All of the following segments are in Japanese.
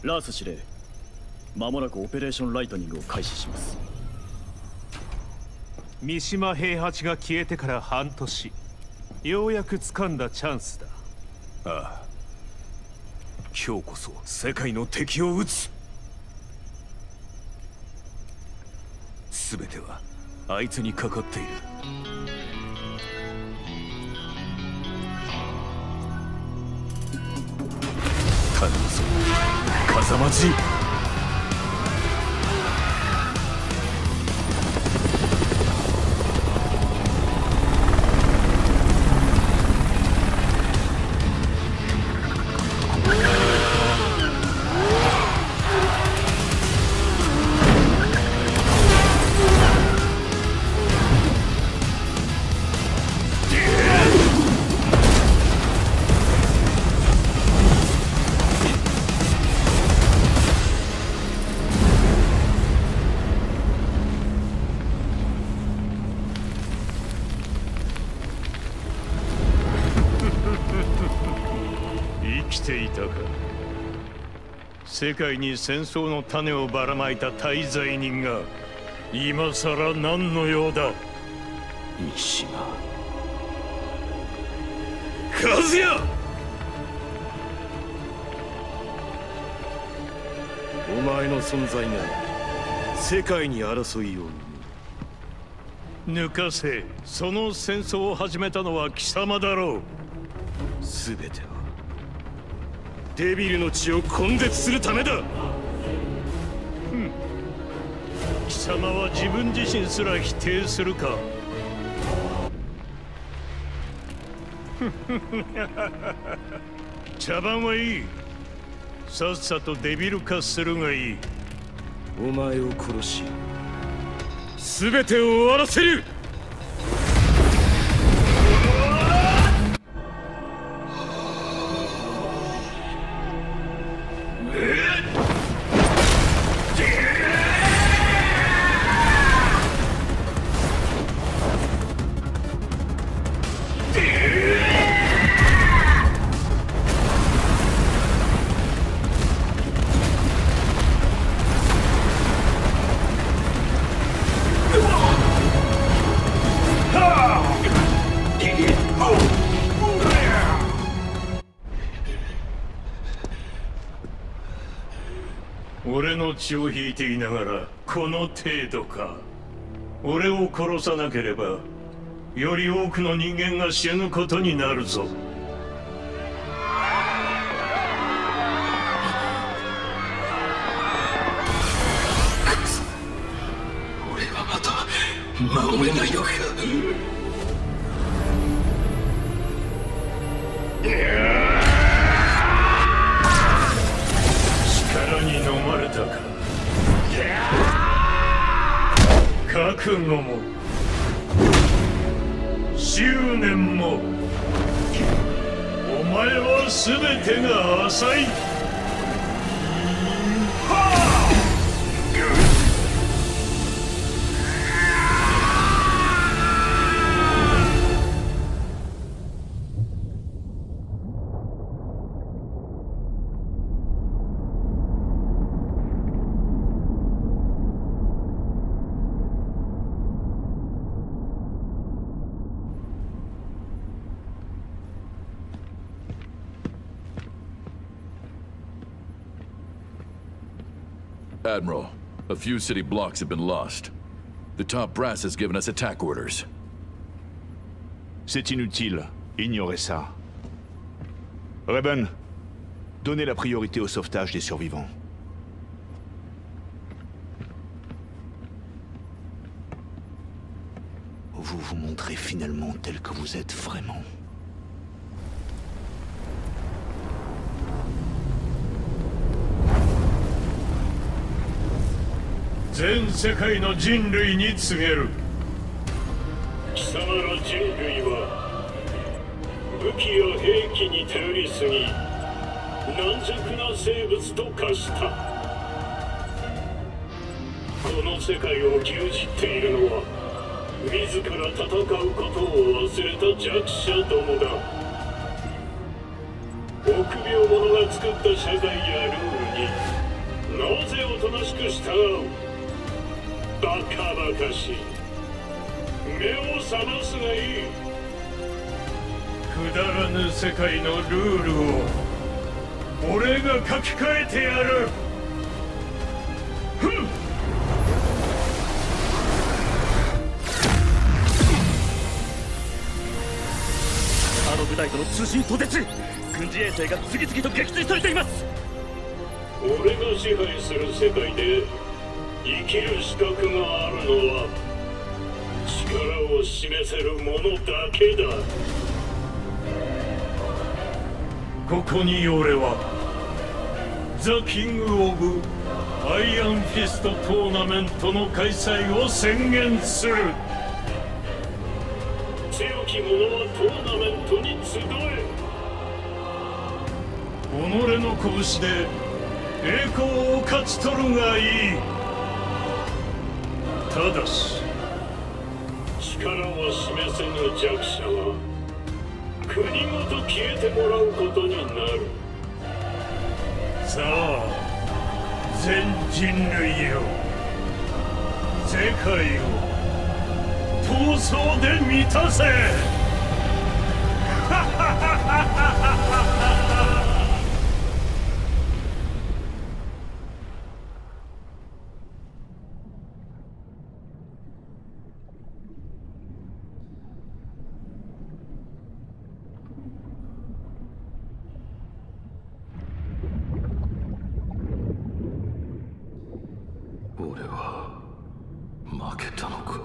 ラース司令、間もなくオペレーションライトニングを開始します。 三島平八が消えてから半年、ようやく掴んだチャンスだ。 ああ、今日こそ世界の敵を撃つ。全てはあいつにかかっている。頼むぞ風待ち。 世界に戦争の種をばらまいた大罪人が今さら何の用だ。 三島和也、お前の存在が世界に争いを抜かせ。その戦争を始めたのは貴様だろう。全てはデビルの血を根絶するためだ。貴様は自分自身すら否定するか。茶番はいい。さっさとデビル化するがいい。お前を殺し全てを終わらせる。俺の血を引いていながらこの程度か。俺を殺さなければより多くの人間が死ぬことになるぞ。 俺はまた守れないのか。 力に飲まれたか。覚悟も執念もお前は全てが浅い。 Admiral, a few city blocks have been lost. The top brass has given us attack orders. C'est inutile. Ignorez ça. Raven, donnez la priorité au sauvetage des survivants. Vous vous montrez finalement tel que vous êtes vraiment. 全世界の人類に告げる。貴様ら人類は武器や兵器に頼りすぎ軟弱な生物と化した。この世界を牛耳っているのは自ら戦うことを忘れた弱者どもだ。臆病者が作った社会やルールにとなしく従う。バカバカしい。目を覚ますがいい。くだらぬ世界のルールを俺が書き換えてやる。ふん。 あの部隊との通信途絶。軍事衛星が次々と撃墜されています。 俺が支配する世界で生きる資格があるのは力を示せる者だけだ。ここに俺はザ・キング・オブ・アイアンフィストトーナメントの開催を宣言する。強き者はトーナメントに集え。己の拳で栄光を勝ち取るがいい。ただし力を示せぬ弱者は国ごと消えてもらうことになる。さあ全人類よ、世界を闘争で満たせ。 俺は負けたのか。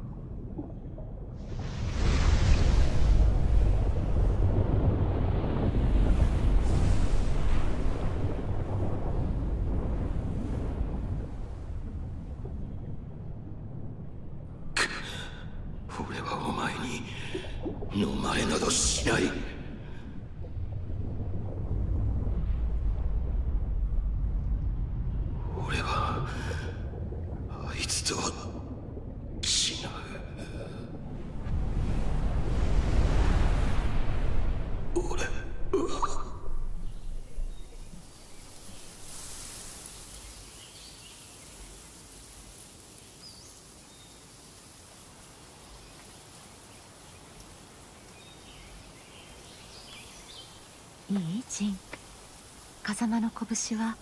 俺はお前に飲まれなどしない。俺はあいつとは違う。俺はいいジン。風間の拳は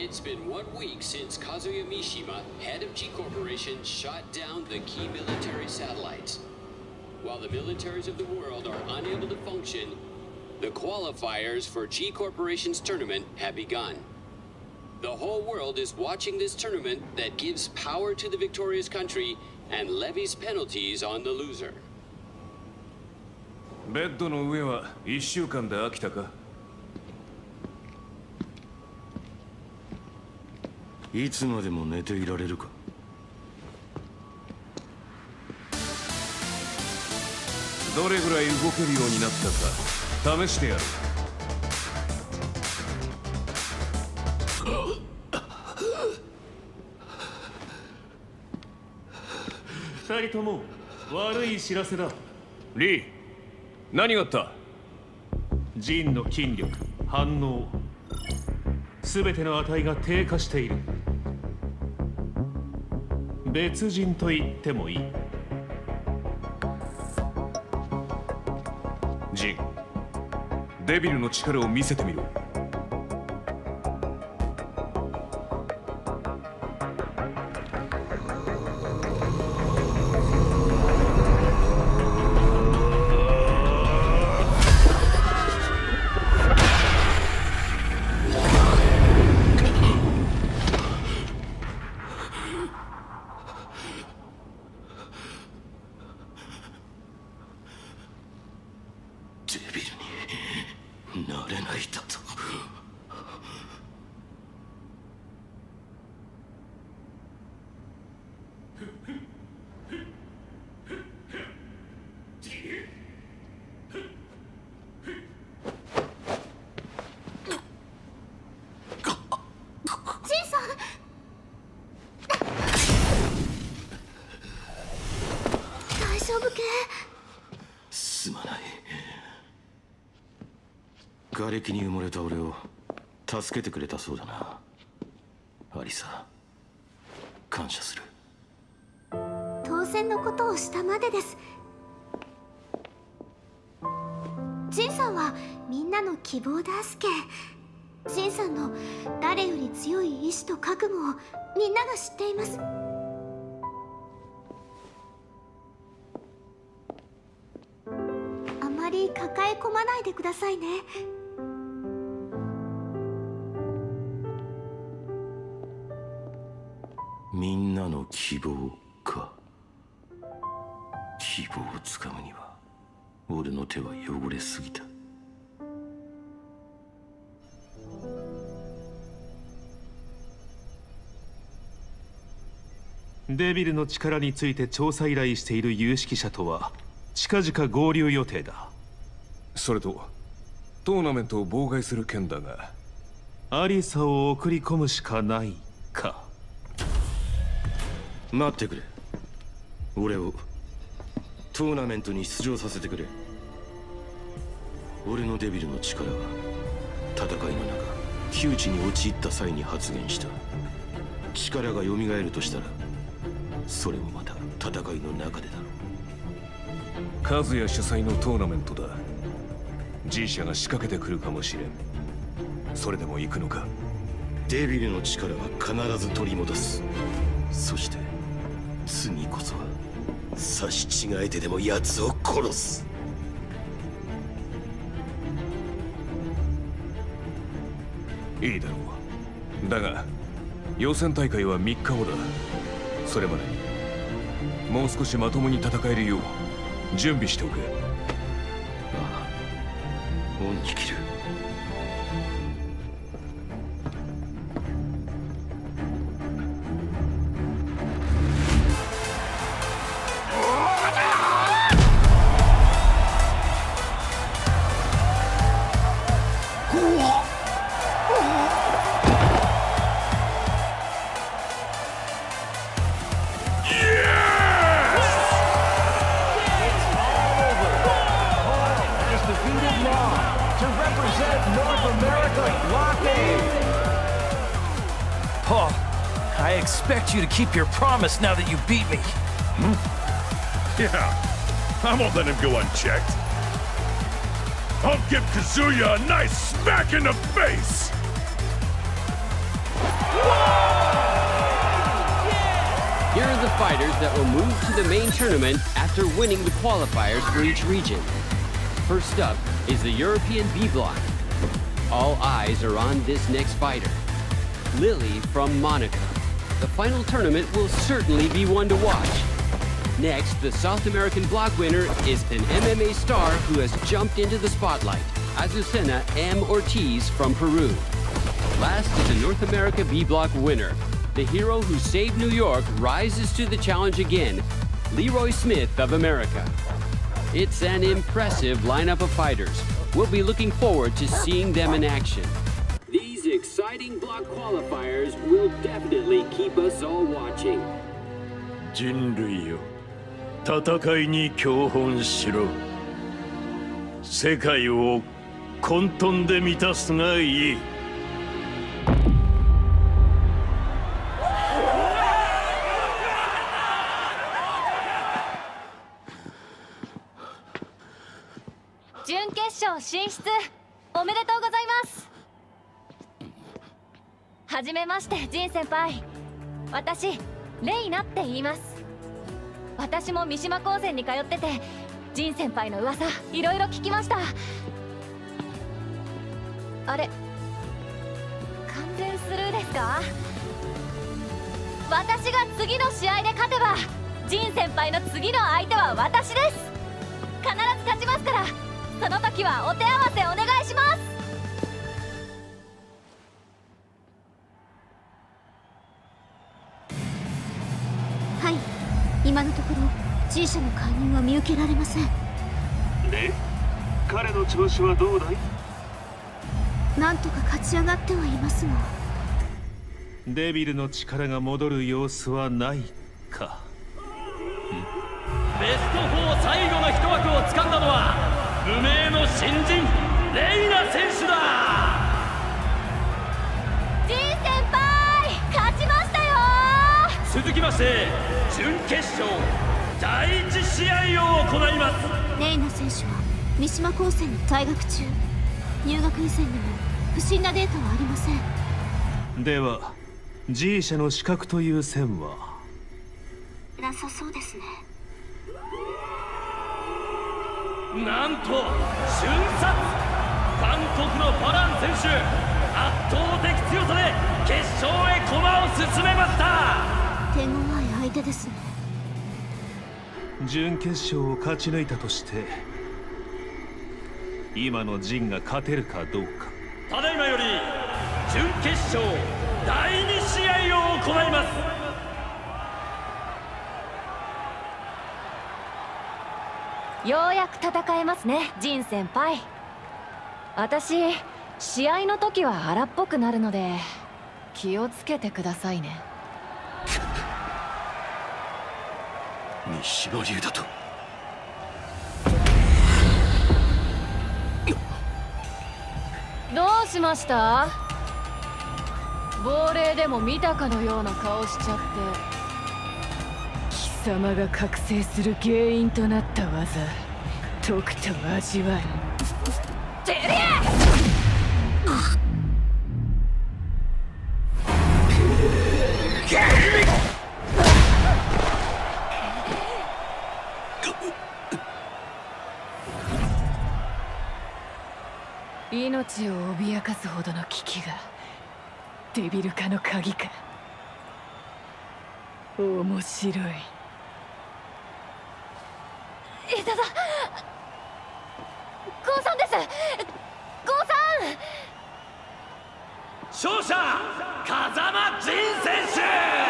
It's been 1 week since Kazuya Mishima, head of G Corporation, shot down the key military satellites. While the militaries of the world are unable to function, the qualifiers for G Corporation's tournament have begun. The whole world is watching this tournament that gives power to the victorious country and levies penalties on the loser. ベッドの上は1週間で飽きたか？ いつまでも寝ていられるか？ どれぐらい動けるようになったか試してやる。 2人とも悪い知らせだ。 リー、何があった？ ジンの筋力、反応、すべての値が低下している。別人と言ってもいい。 ジン、デビルの力を見せてみろ。 すまない。瓦礫に埋もれた俺を助けてくれたそうだな。アリサ、感謝する。 当然のことをしたまでです。ジンさんはみんなの希望で助け、ジンさんの誰より強い意志と覚悟をみんなが知っています。あまり抱え込まないでくださいね。 みんなの希望か。希望をつかむには俺の手は汚れすぎた。 デビルの力について調査依頼している有識者とは近々合流予定だ。 それとトーナメントを妨害する件だが、 アリサを送り込むしかないか。 待ってくれ。俺をトーナメントに出場させてくれ。俺のデビルの力は戦いの中窮地に陥った際に発現した。力が蘇るとしたらそれもまた戦いの中でだろう。 カズヤ主催のトーナメントだ。G社が仕掛けてくるかもしれん。それでも行くのか。 デビルの力は必ず取り戻す。そして次こそは刺し違えてでも奴を殺す。 いいだろう。だが予選大会は3日後だ。それまでにもう少しまともに戦えるよう準備しておけ。 ああ、恩に着る。 Paul, I expect you to keep your promise now that you beat me. Yeah, I won't let him go unchecked. I'll give Kazuya a nice smack in the face! Here are the fighters that will move to the main tournament after winning the qualifiers for each region. First up is the European B block. All eyes are on this next fighter, Lily from Monaco. The final tournament will certainly be one to watch. Next, the South American block winner is an MMA star who has jumped into the spotlight, Azucena M. Ortiz from Peru. Last is the North America B block winner. The hero who saved New York rises to the challenge again, Leroy Smith of America. It's an impressive lineup of fighters. We'll be looking forward to seeing them in action. These exciting block qualifiers will definitely keep us all watching. 人類よ、戦いに教本しろ。世界を混沌で満たすがいい。 準決勝進出おめでとうございます。はじめましてジン先輩、私レイナって言います。私も三島高専に通ってて、ジン先輩の噂いろいろ聞きました。あれ、完全スルーですか？私が次の試合で勝てばジン先輩の次の相手は私です。必ず勝ちますから、その時はお手合わせお願いします。 はい、今のところ G 社の介入は見受けられません。 で、彼の調子はどうだい？ なんとか勝ち上がってはいますが、 デビルの力が戻る様子はないか。 ベスト4最後の一枠を掴んだのは無名の新人レイナ選手だ。 ジン先輩勝ちましたよ。 続きまして準決勝第1試合を行います。 レイナ選手は三島高専に在学中、入学以前にも不審なデータはありません。 では G 社の資格という線はなさそうですね。 なんと瞬殺、韓国のファラン選手、圧倒的強さで決勝へ駒を進めました。 手強い相手ですね。 準決勝を勝ち抜いたとして今のジンが勝てるかどうか。 ただいまより準決勝第2試合を行います。 ようやく戦えますね、ジン先輩。私試合の時は荒っぽくなるので気をつけてくださいね。 三島流だと。 どうしました？亡霊でも見たかのような顔しちゃって。貴様が覚醒する原因となった技、とくと味わい。てりゃ！命を脅かすほどの危機がデビル化の鍵か。面白い。いただ、ゴーさんです。ゴーさん。勝者風間仁選手。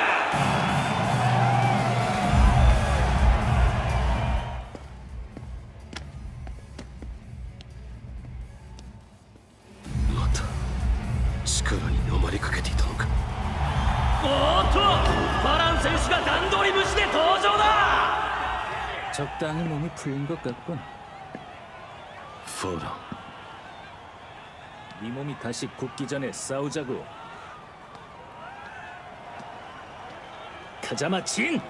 また力に飲まれかけていたのか。 おっと、ファラン選手が段取り無視で登場だ。 적당히 몸이 풀린 것 같군. 파라. 네 몸이 다시 굳기 전에 싸우자고. 가자마 진.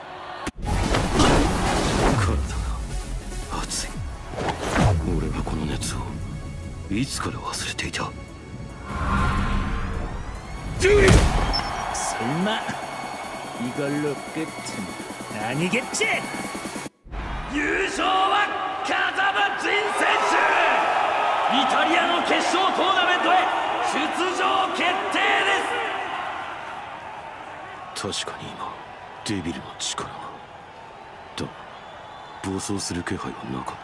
体が熱い。俺はこの熱をいつから忘れていた。 설마 이걸로 끝은 아니겠지? 優勝は風間仁選手、イタリアの決勝トーナメントへ出場決定です。 確かに今デビルの力がだ暴走する気配はなかった。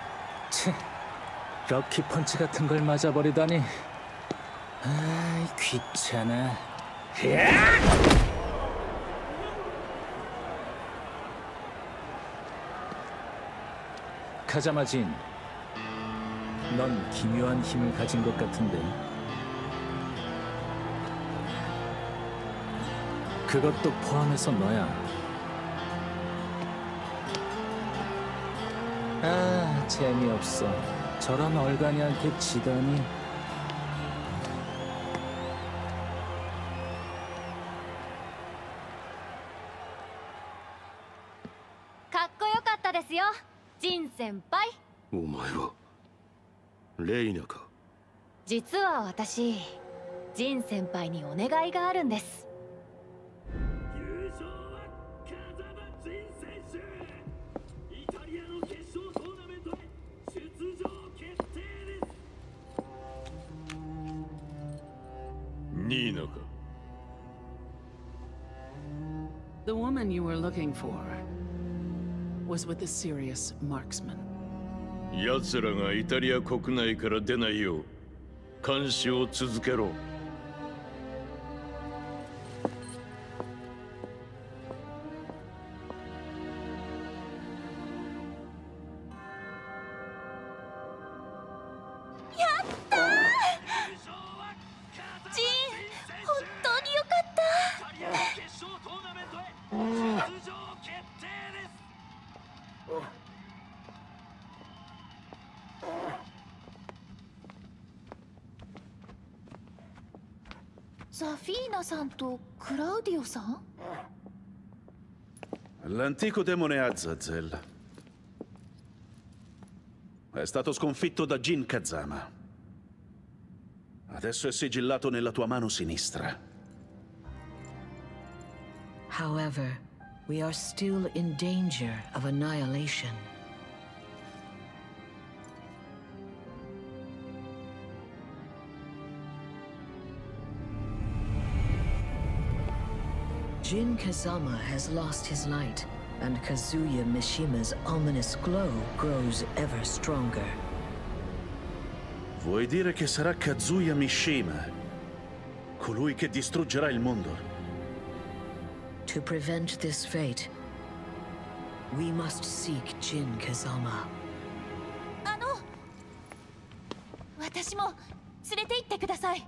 럭키 펀치 같은 걸 맞아버리다니. 아이 귀찮아. 카자마진, 넌 기묘한 힘을 가진 것 같은데. 그것도 포함해서 너야. 아, 재미없어. 저런 얼간이한테 지다니. 진先輩。 お前はレイナか。 実は私、ジン先輩にお願いがあるんです。 優勝は風間仁選手、イタリアの決勝トーナメントへ出場決定です。 ニーナか。 The woman you were looking for was with a serious marksman. 奴らがイタリア国内から出ないよう監視を続けろ。 ザフィーナさんとクラウディオさん L'antico demone Azazel è stato sconfitto da Jin Kazama. Adesso è sigillato nella tua mano sinistra. However, we are still in danger of annihilation. Jin Kazama has lost his light, and Kazuya Mishima's ominous glow grows ever stronger. Vuoi dire che sarà Kazuya Mishima, colui che distruggerà il mondo? To prevent this fate, we must seek Jin Kazama. 私も連れて行ってください。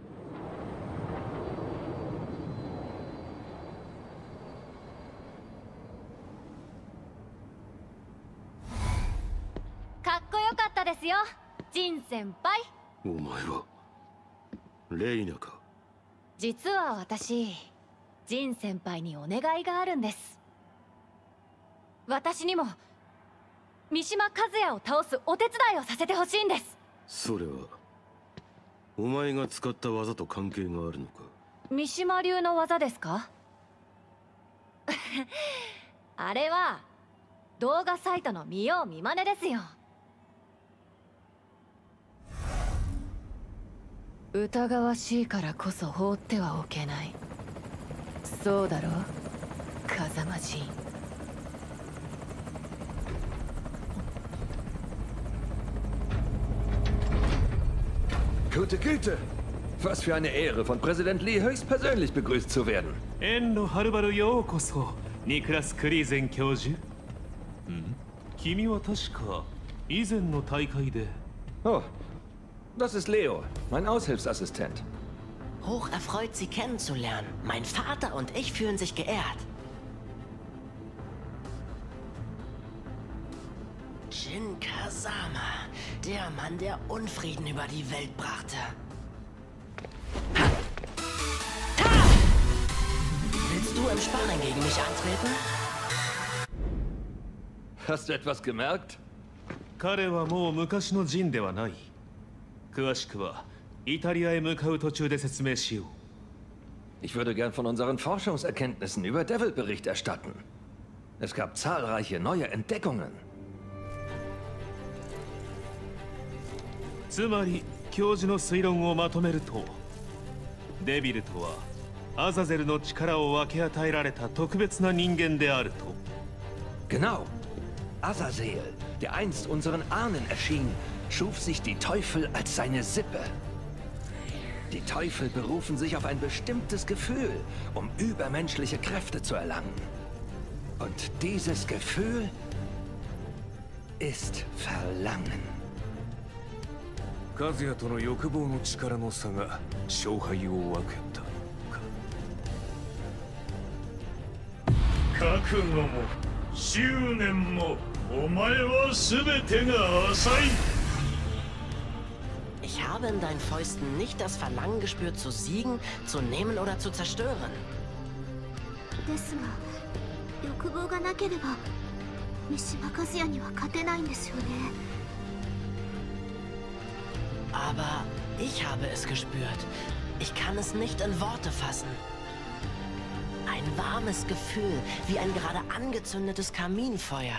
かっこよかったですよ、ジン先輩。 お前はレイナか。 実は私、ジン先輩にお願いがあるんです。私にも三島和也を倒すお手伝いをさせてほしいんです。 それはお前が使った技と関係があるのか。 三島流の技ですか？あれは動画サイトの見よう見まねですよ。疑わしいからこそ放ってはおけない。そうだろう、風間仁。 Gute Güte! Was für eine Ehre, von Präsident Lee höchstpersönlich begrüßt zu werden. Enno Harubaru Yokoso, Niklas Kriesen 教授。君は確か以前の大会で。 Oh, das ist Leo, mein Aushilfsassistent. Hoch erfreut, Sie kennenzulernen. Mein Vater und ich fühlen sich geehrt. Jin Kazama, der Mann, der Unfrieden über die Welt brachte. Ha! Ta! Willst du im Sparring gegen mich antreten? Hast du etwas gemerkt? 彼はもう昔のジンではない。詳しくはイタリアへ向かう途中で説明しよう。 Ich würde gern von unseren Forschungserkenntnissen über Devil Bericht erstatten. Es gab zahlreiche neue Entdeckungen. つまり教授の推論をまとめると、デビルとはアザゼルの力を分け与えられた特別な人間であると。 Genau. Azazel, der einst unseren Ahnen erschien, schuf sich die Teufel als seine Sippe. Die Teufel berufen sich auf ein bestimmtes Gefühl, um übermenschliche Kräfte zu erlangen. Und dieses Gefühl ist Verlangen. 和也との欲望の力の差が勝敗を分けたか。覚悟も執念もお前は全てが浅い。 Ich habe in deinen Fäusten nicht das Verlangen gespürt, zu siegen, zu nehmen oder zu zerstören. ですが、欲望がなければ三島和也には勝てないんですよね。 Aber ich habe es gespürt. Ich kann es nicht in Worte fassen. Ein warmes Gefühl, wie ein gerade angezündetes Kaminfeuer.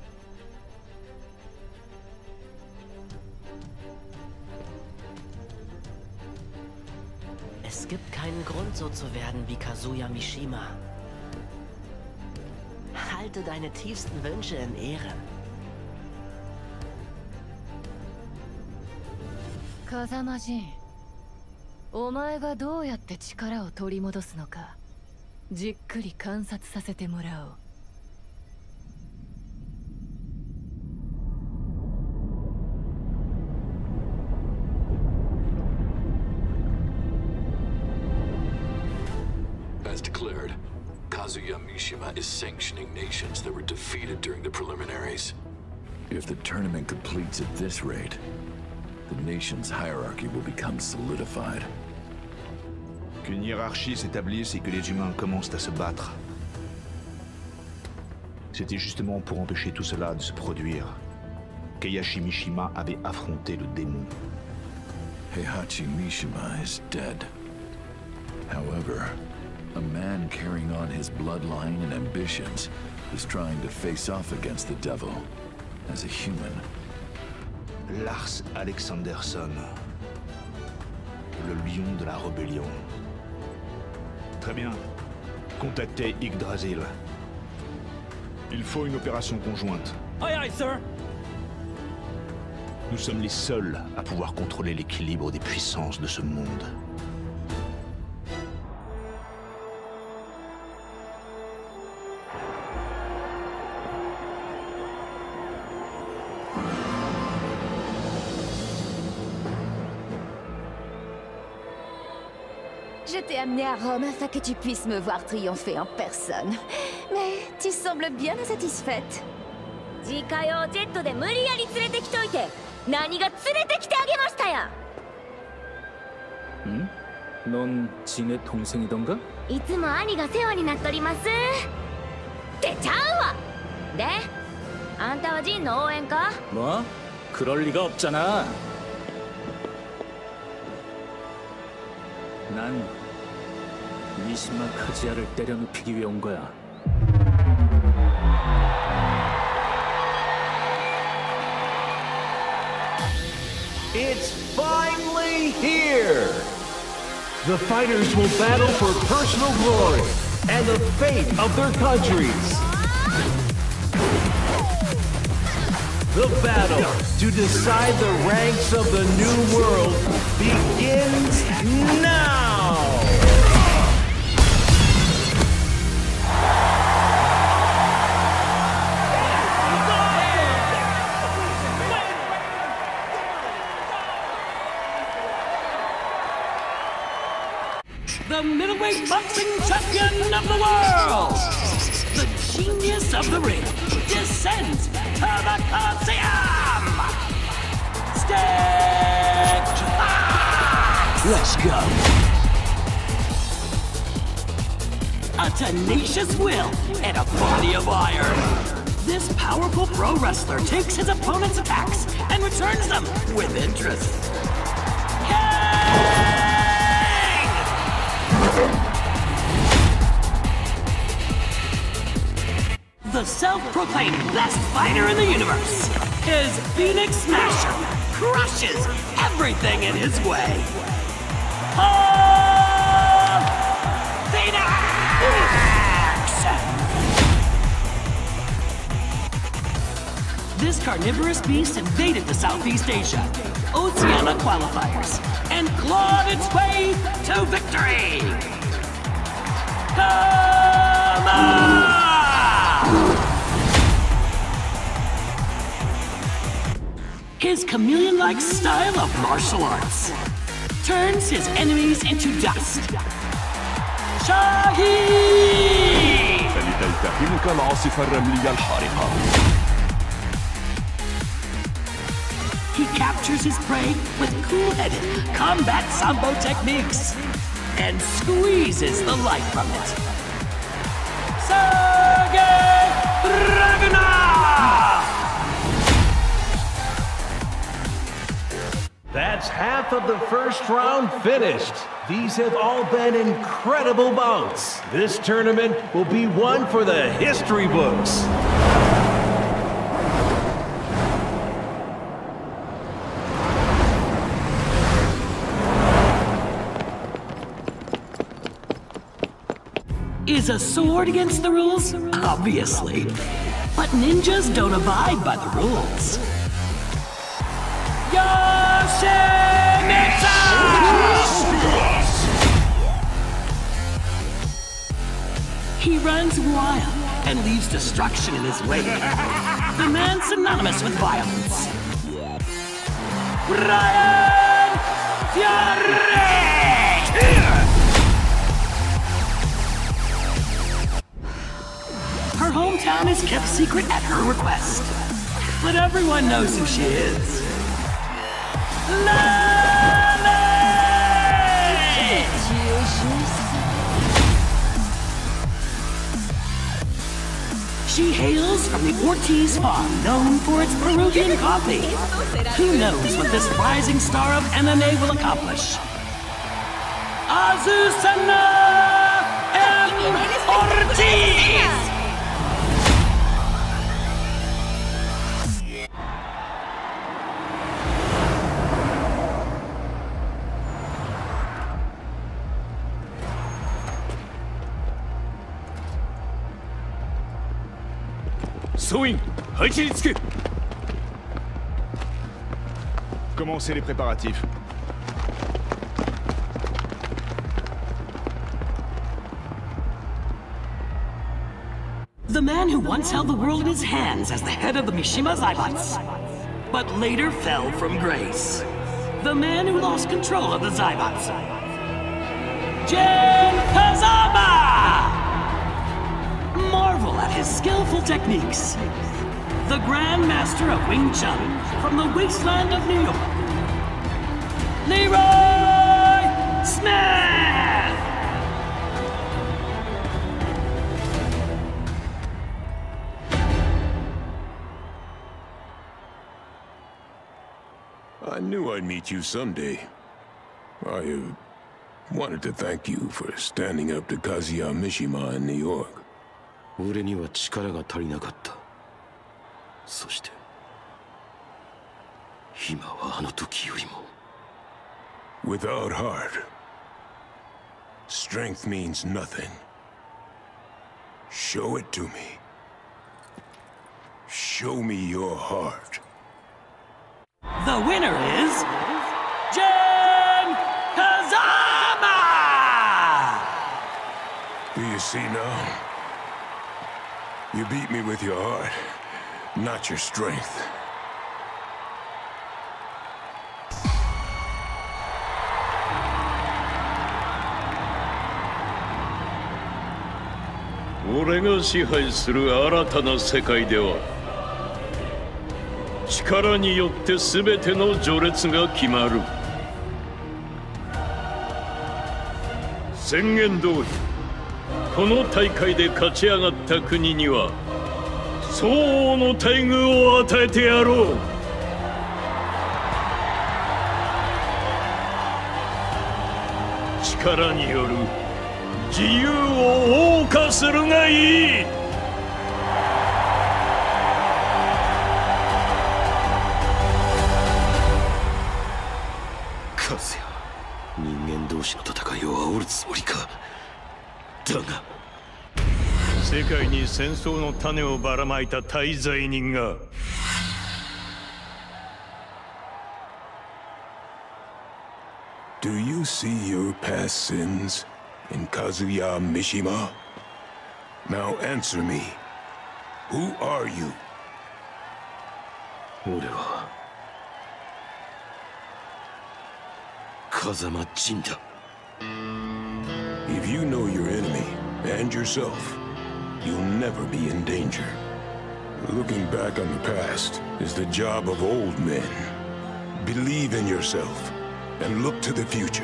Es gibt keinen Grund, so zu werden wie Kazuya Mishima. Halte deine tiefsten Wünsche in Ehren. 風間仁、お前がどうやって力を取り戻すのかじっくり観察させてもらおう。 As declared, Kazuya Mishima is sanctioning nations that were defeated during the preliminaries. If the tournament completes at this rate, the nation's hierarchy will become solidified. Qu'une hiérarchie s'établisse et que les humains commencent à se battre. C'était justement pour empêcher tout cela de se produire qu'Eihachi Mishima avait affronté le démon. Heihachi Mishima is dead. However, a man carrying on his bloodline and ambitions is trying to face off against the devil as a human. Lars Alexanderson, le lion de la rébellion. Très bien. Contactez Yggdrasil. Il faut une opération conjointe. Aye, aye, sir. Nous sommes les seuls à pouvoir contrôler l'équilibre des puissances de ce monde. Je t'ai amené à Rome afin que tu puisses me voir triompher en personne. Mais tu sembles bien insatisfaite. 自家用ジェットで無理やり連れてきといて何が連れてきてあげましたやん? 넌 진의 동생이던가? いつも兄が世話になっとりますってちゃうわであんたはジンの応援か? 뭐? 그럴 리가 없잖아. 난 미시마 카즈야를 때려눕히기 위해 온 거야. It's finally here! The fighters will battle for personal glory and the fate of their countries. The battle to decide the ranks of the new world begins now! The middleweight boxing champion of the world, the genius of the ring, descends to the Coliseum! Stage 5! Let's go! A tenacious will and a body of iron. This powerful pro wrestler takes his opponent's attacks and returns them with interest. King! proclaimed best fighter in the universe. His Phoenix Smasher crushes everything in his way. Phoenix! This carnivorous beast invaded the Southeast Asia, Oceania qualifiers, and clawed its way to victory! Come on! His chameleon-like style of martial arts turns his enemies into dust. شاهين! فلتلتهمك العاصفة الرملية الحارقة. He captures his prey with cool-headed combat sambo techniques and squeezes the life from it. Sergei Dragunov! That's half of the first round finished. These have all been incredible bouts. This tournament will be one for the history books. Is a sword against the rules? Obviously. But ninjas don't abide by the rules. Yoshimitsu! He runs wild and leaves destruction in his wake. The man synonymous with violence. Ryan Fury! Her hometown is kept secret at her request. But everyone knows who she is. She hails from the Ortiz farm, known for its Peruvian coffee. Who knows what this rising star of MMA will accomplish? Azucena M. Ortiz! Commencez les préparatifs. The man who once held the world in his hands as the head of the Mishima Zaibatsu, but later fell from grace. The man who lost control of the Zaibatsu. Jin Kazama! Marvel at his skillful techniques. The Grand Master of Wing Chun from the wasteland of New York. Leroy Smith! I knew I'd meet you someday. I wanted to thank you for standing up to Kazuya Mishima in New York. 俺には力が足りなかった。そして今はあの時よりも。 Without heart, strength means nothing. Show it to me. Show me your heart. The winner is Jin Kazama! Do you see now? You beat me with your heart, not your strength. 俺が支配する新たな世界では力によって全ての序列が決まる。宣言通りこの大会で勝ち上がった国には相応の待遇を与えてやろう。力による自由を謳歌するがいい。 間同士の戦いを煽るつもりか。だが世界に戦争の種をばらまいた大罪人が Do you see your past sins in Kazuya Mishima? Now answer me. Who are you? 俺は風間仁だ。 If you know your enemy and yourself, you'll never be in danger. Looking back on the past is the job of old men. Believe in yourself and look to the future.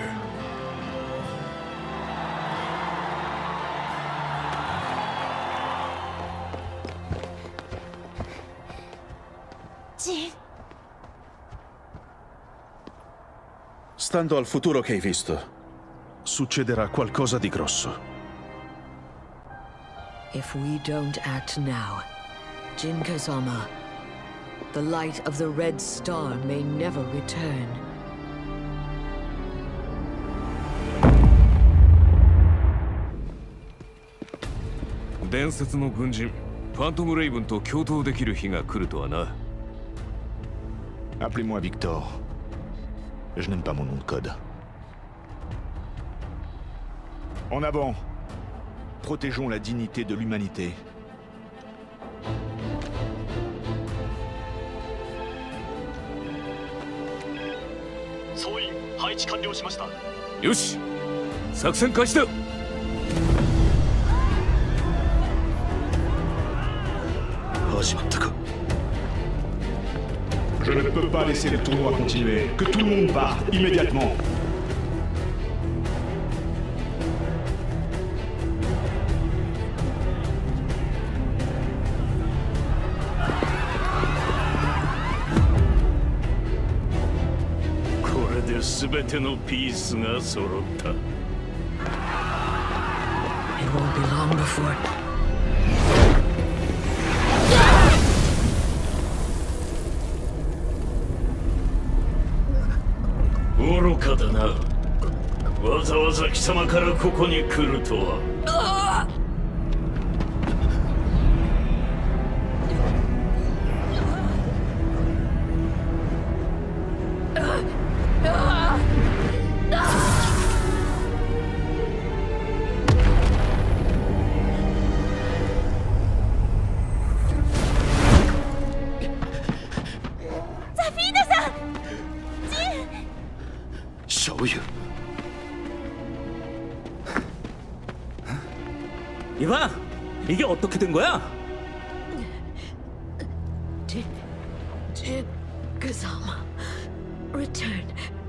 Jin. Stando al futuro che hai visto, succederà qualcosa di grosso. If we don't act now, Jin Kazama, the light of the Red Star may never return. 伝説の軍人ファントム・レイブンと共闘できる日が来るとはな。 Appelez-moi Victor. Je n'aime pas mon nom de code. En avant. Protégeons la dignité de l'humanité. Yoshi, 作戦開始だ。 始まったか。 Je ne peux pas laisser le tournoi continuer. Que tout le monde parte immédiatement. It won't be long before. 愚かだな。わざわざ貴様からここに来るとは。 이봐! 이게 어떻게 된 거야? Did Kazama return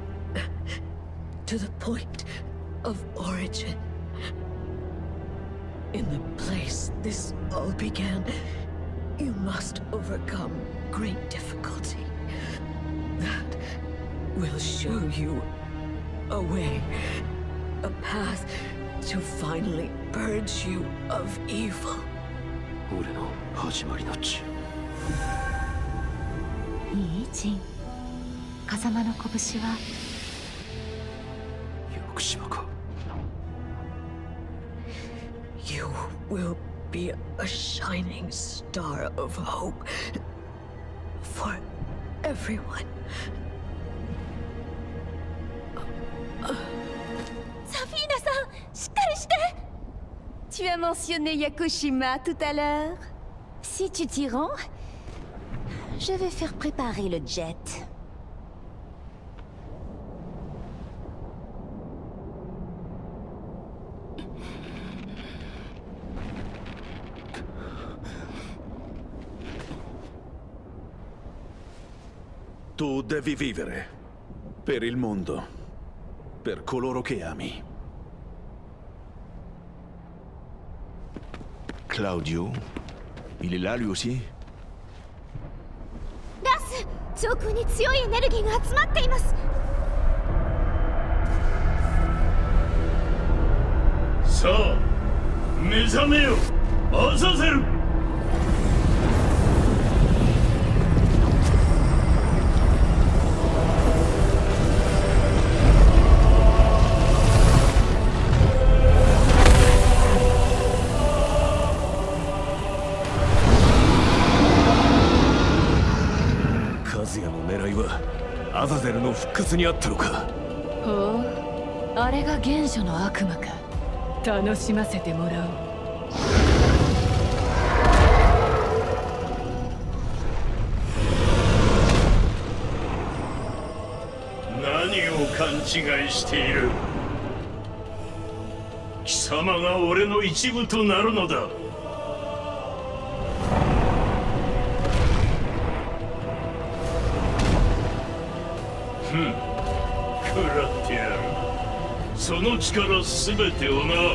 to the point of origin? In the place this all began, you must overcome great difficulty. That will show you a way, a path to finally purge you of evil. 俺の始まりの地。 いいジン。風間の拳は。 屋久島か。 You will be a shining star of hope for everyone. Tu as mentionné Yakushima tout à l'heure. Si tu t'y rends, je vais faire préparer le jet. Tu devi vivere. Per il mondo. Per coloro che ami. Claudio, il est là lui aussi? ラス、上空に強いエネルギーが集まっています。 さあ、目覚めよ、アザゼル。 実にあったのか。 ほう、あれが原初の悪魔か。楽しませてもらおう。 何を勘違いしている。貴様が俺の一部となるのだ。食らってやる。その力全てをな。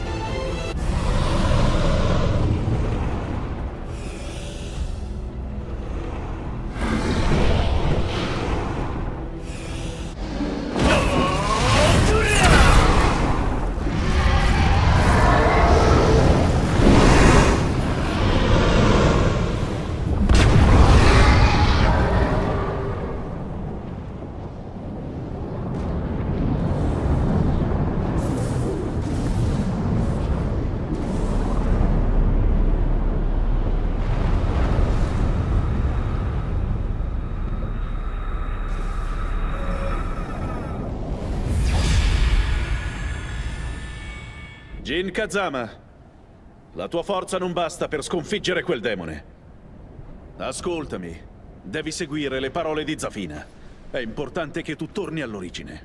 Jin Kazama, la tua forza non basta per sconfiggere quel demone. Ascoltami, devi seguire le parole di Zafina. È importante che tu torni all'origine.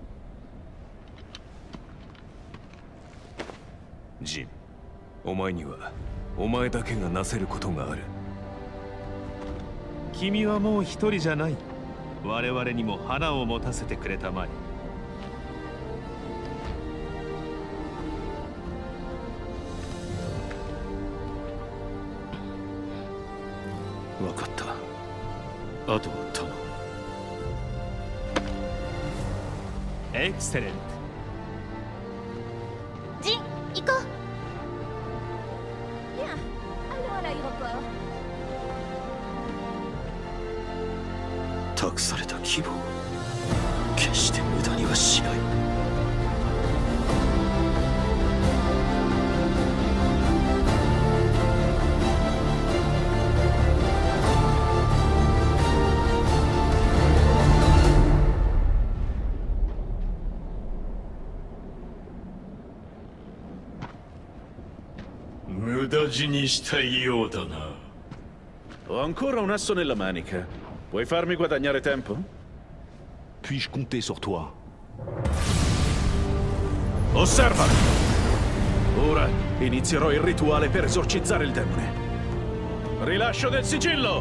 Jin, お前にはお前だけがなせることがある。 君はもう一人じゃない。我々にも花を持たせてくれたまえ。 分かった。あとは頼む。 エクセレント。 ジン、行こう。 Bien, allons à l'aéroport. 託された希望、決して無駄にはしない。 無駄死にしたいようだな。 Ho ancora un asso nella manica. Puoi farmi guadagnare tempo? Puis-je compter sur toi? Osserva! Ora inizierò il rituale per esorcizzare il demone. Rilascio del sigillo!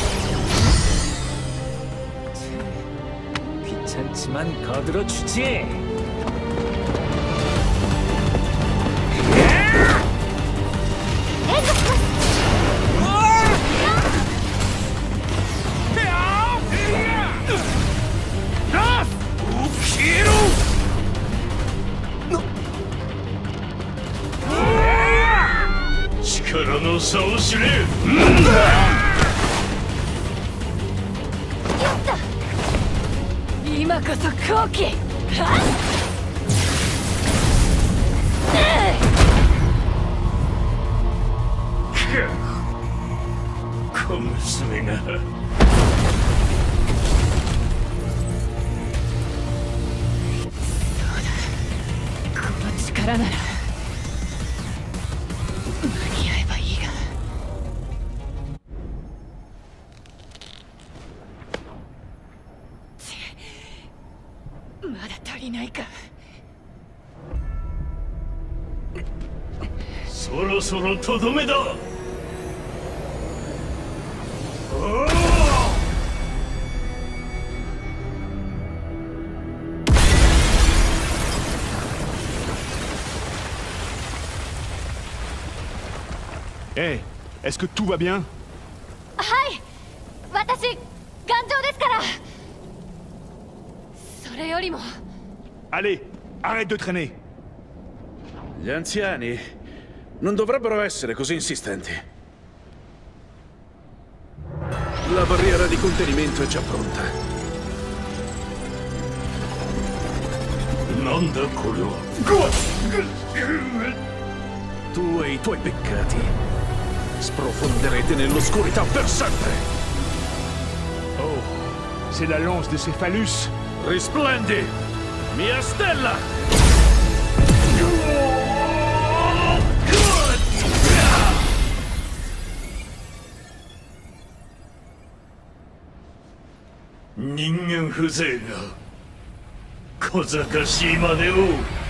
귀찮지만 거들어주지. 力の差を知れ。 今こそ好機。 小娘が。 この力なら間に合えばいいが。まだ足りないか。 そろそろとどめだ。 Hey, est-ce que tout va bien? はい、私頑丈ですから。それよりも Allez, arrête de traîner. Gli anziani non dovrebbero essere così insistenti. La barriera di contenimento è già pronta. Nanda quello? Tu e i tuoi peccati sprofonderete nell'oscurità per sempre. Oh, c'est la lance de Céphalus. Risplendi, mia stella! Ningen風情が小賢しいまでを。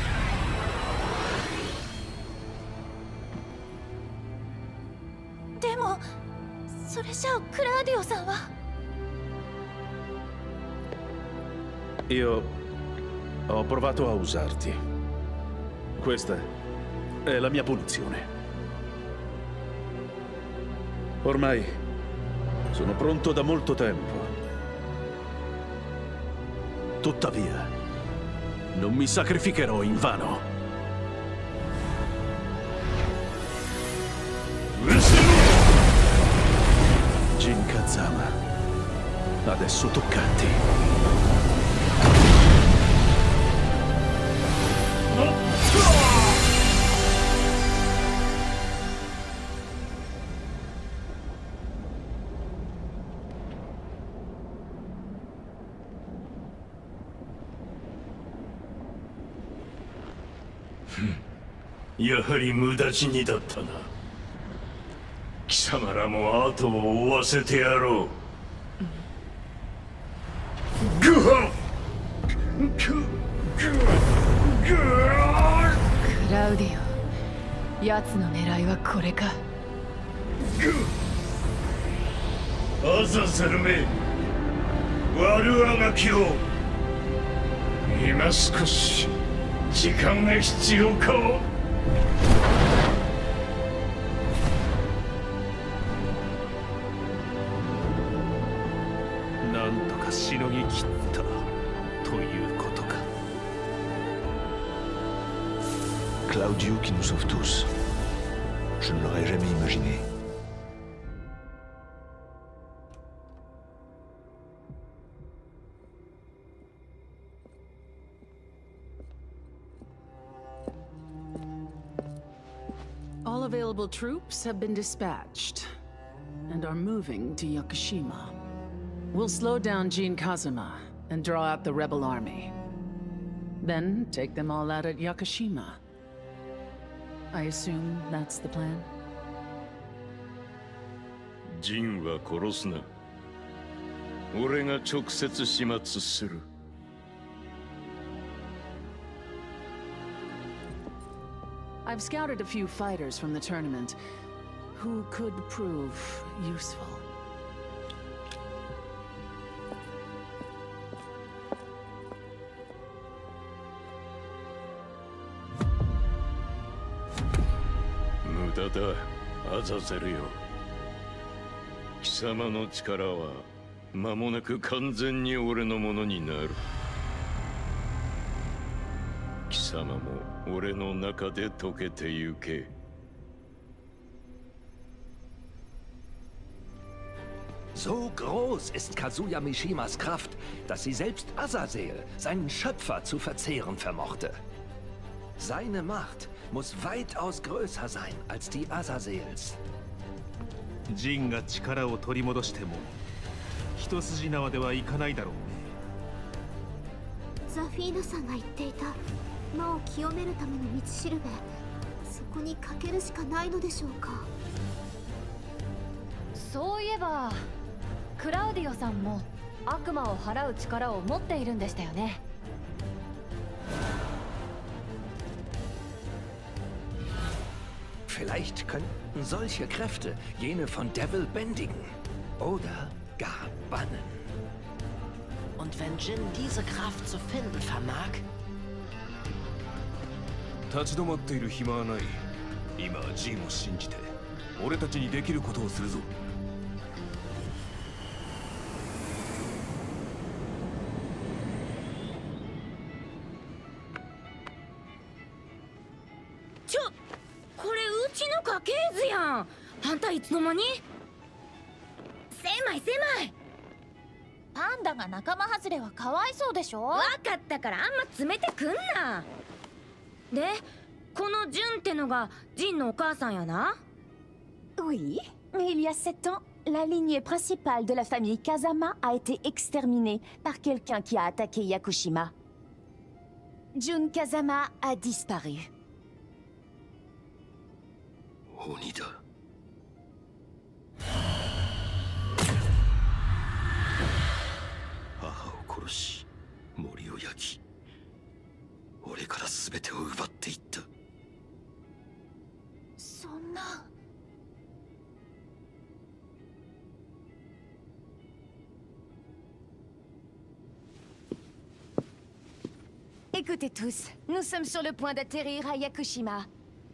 でもそれじゃあクラウディオさんは。 Io ho provato a usarti. Questa è la mia punizione. Ormai sono pronto da molto tempo. Tuttavia, non mi sacrificherò in vano. Jin Kazama, adesso tocca a te. やはり無駄死にだったな。貴様らも後を追わせてやろう。グハッ！ クラウディオ、奴の狙いはこれか。 アザゼルめ、悪あがきを。今少し時間が必要か。 なんとかしのぎ切ったということか。 Claudio qui nous sauve tous. Je ne l'aurais jamais imaginé. All available troops have been dispatched and are moving to Yakushima. We'll slow down Jin Kazama and draw out the rebel army. Then take them all out at Yakushima. I assume that's the plan? ジンは殺すな。俺が直接始末する。 I've scouted a few fighters from the tournament who could prove useful. Mudada, アザゼルよ。貴様の力は間もなく完全に俺のものになる。貴様も俺の中で溶けてゆけ。 So groß ist Kazuya Mishimas Kraft, dass sie selbst Azazel, seinen Schöpfer, zu verzehren vermochte. Seine Macht muss weitaus größer sein als die Azazels. ジンが力を取り戻しても一筋縄ではいかないだろうね。 ザフィーナさんが言っていた魔を清めるための道しるべ、そこにかけるしかないのでしょうか。 そういえばクラウディオさんも悪魔を払う力を持っているんでしたよね。 Vielleicht könnten solche Kräfte jene von Devil bändigen oder gar bannen. Und wenn Jin diese Kraft zu finden vermag? 立ち止まっている暇はない。今はジンを信じて俺たちにできることをするぞ。 これうちの家系図やん。あんたいつの間に。狭い狭い。パンダが仲間外れはかわいそうでしょ。分かったからあんま詰めてくんな。でこのジュンってのがジンのお母さんやな。 Oui, il y a 7 ans, La lignée principale de la famille Kazama a été exterminée par quelqu'un qui a attaqué Yakushima. Jun Kazama a disparu. 鬼だ。母を殺し、森を焼き、俺から全てを奪っていった。 そんな。Écoutez tous, nous sommes sur le point d'atterrir à Yakushima.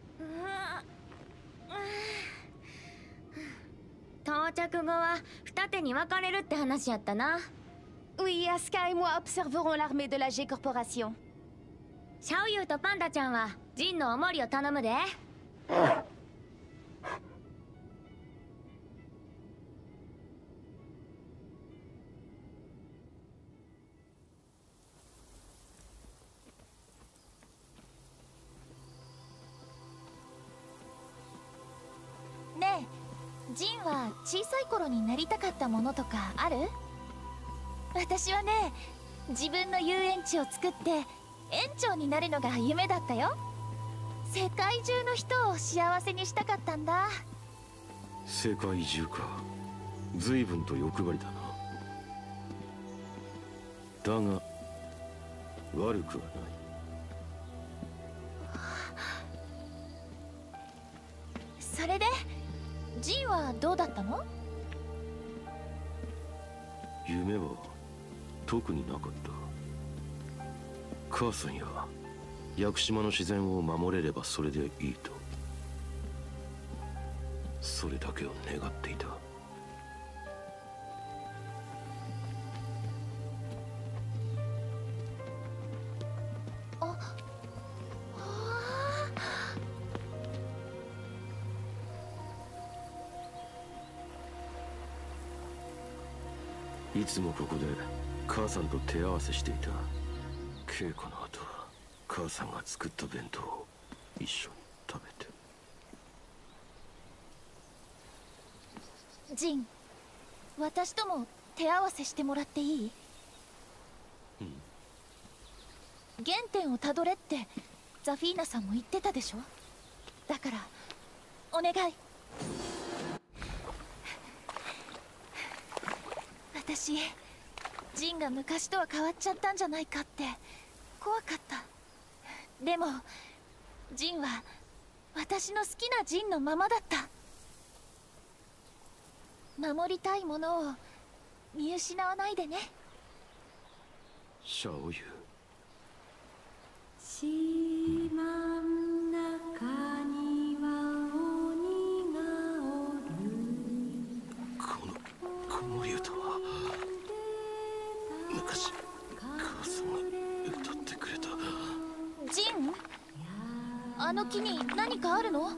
到着後は二手に分かれるって話やったな。 Oui, Asuka et moi observerons l'armée de la G Corporation. シャオユーとパンダちゃんはジンのお守りを頼むで。ねえ、ジンは小さい頃になりたかったものとかある？ 私はね、自分の遊園地を作って園長になるのが夢だったよ。世界中の人を幸せにしたかったんだ。 世界中か。随分と欲張りだな。だが悪くはない。 それでジンはどうだったの？ 夢は特になかった。母さんや屋久島の自然を守れればそれでいいと、それだけを願っていた。いつもここで母さんと手合わせしていた。稽古の後は母さんが作った弁当を一緒に食べて。 ジン、私とも手合わせしてもらっていい？原点をたどれってザフィーナさんも言ってたでしょ。だからお願い。私、ジンが昔とは変わっちゃったんじゃないかって怖かった。でもジンは私の好きなジンのままだった。守りたいものを見失わないでね。 シャオユ。 島ん中には鬼がおる。 この子守歌は昔母さんが歌ってくれた。 ジン、あの木に何かあるの？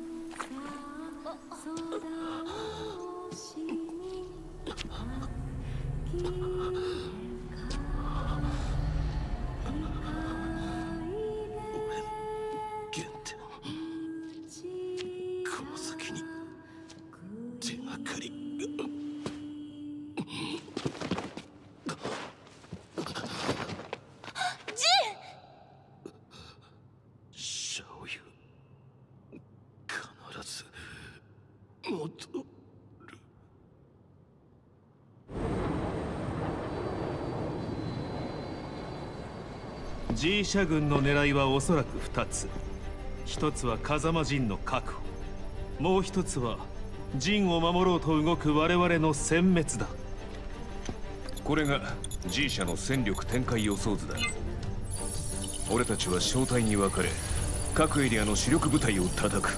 G 社軍の狙いはおそらく2つ。一つは風間陣の確保、もう一つは陣を守ろうと動く我々の殲滅だ。 これが G 社の戦力展開予想図だ。俺たちは小隊に分かれ各エリアの主力部隊を叩く。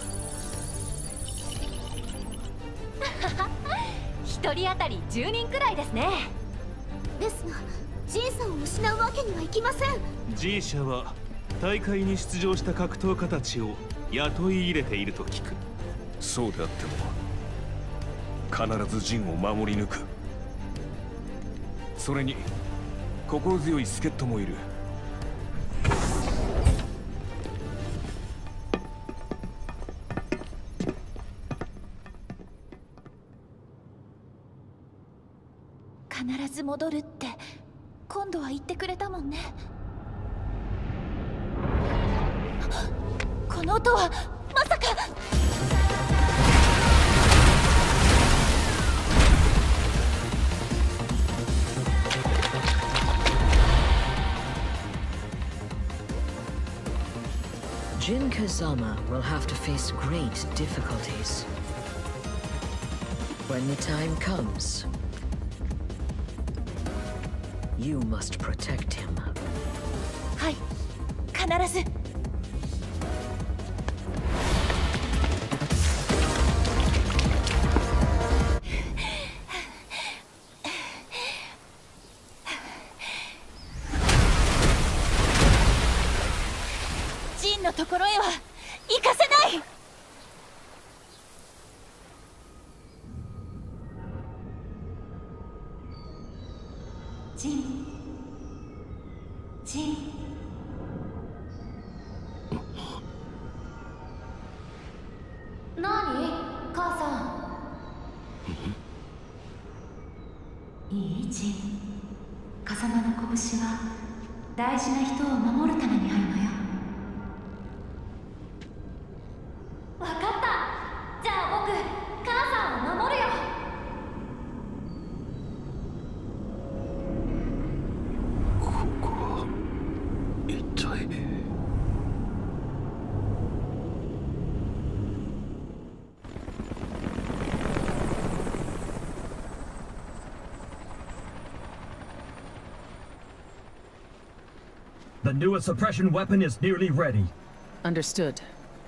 一人当たり10人くらいですね。 ですがジンさんを失うわけにはいきません。 G 社は大会に出場した格闘家たちを雇い入れていると聞く。 そうであっても必ず陣を守り抜く。それに心強い助っ人もいる。 必ず戻るって今度は言ってくれたもんね。この音はまさか。 Jin Kazama will have to face great difficulties. When the time comes, you must protect him. はい、必ず。ジンのところへは行かせない。ジン。 なに母さん。いいジン。風間の拳は大事な人を守るためにあるのよ。わかった。じゃあ僕母さんを守るよ。 The newest suppression weapon is nearly ready. Understood.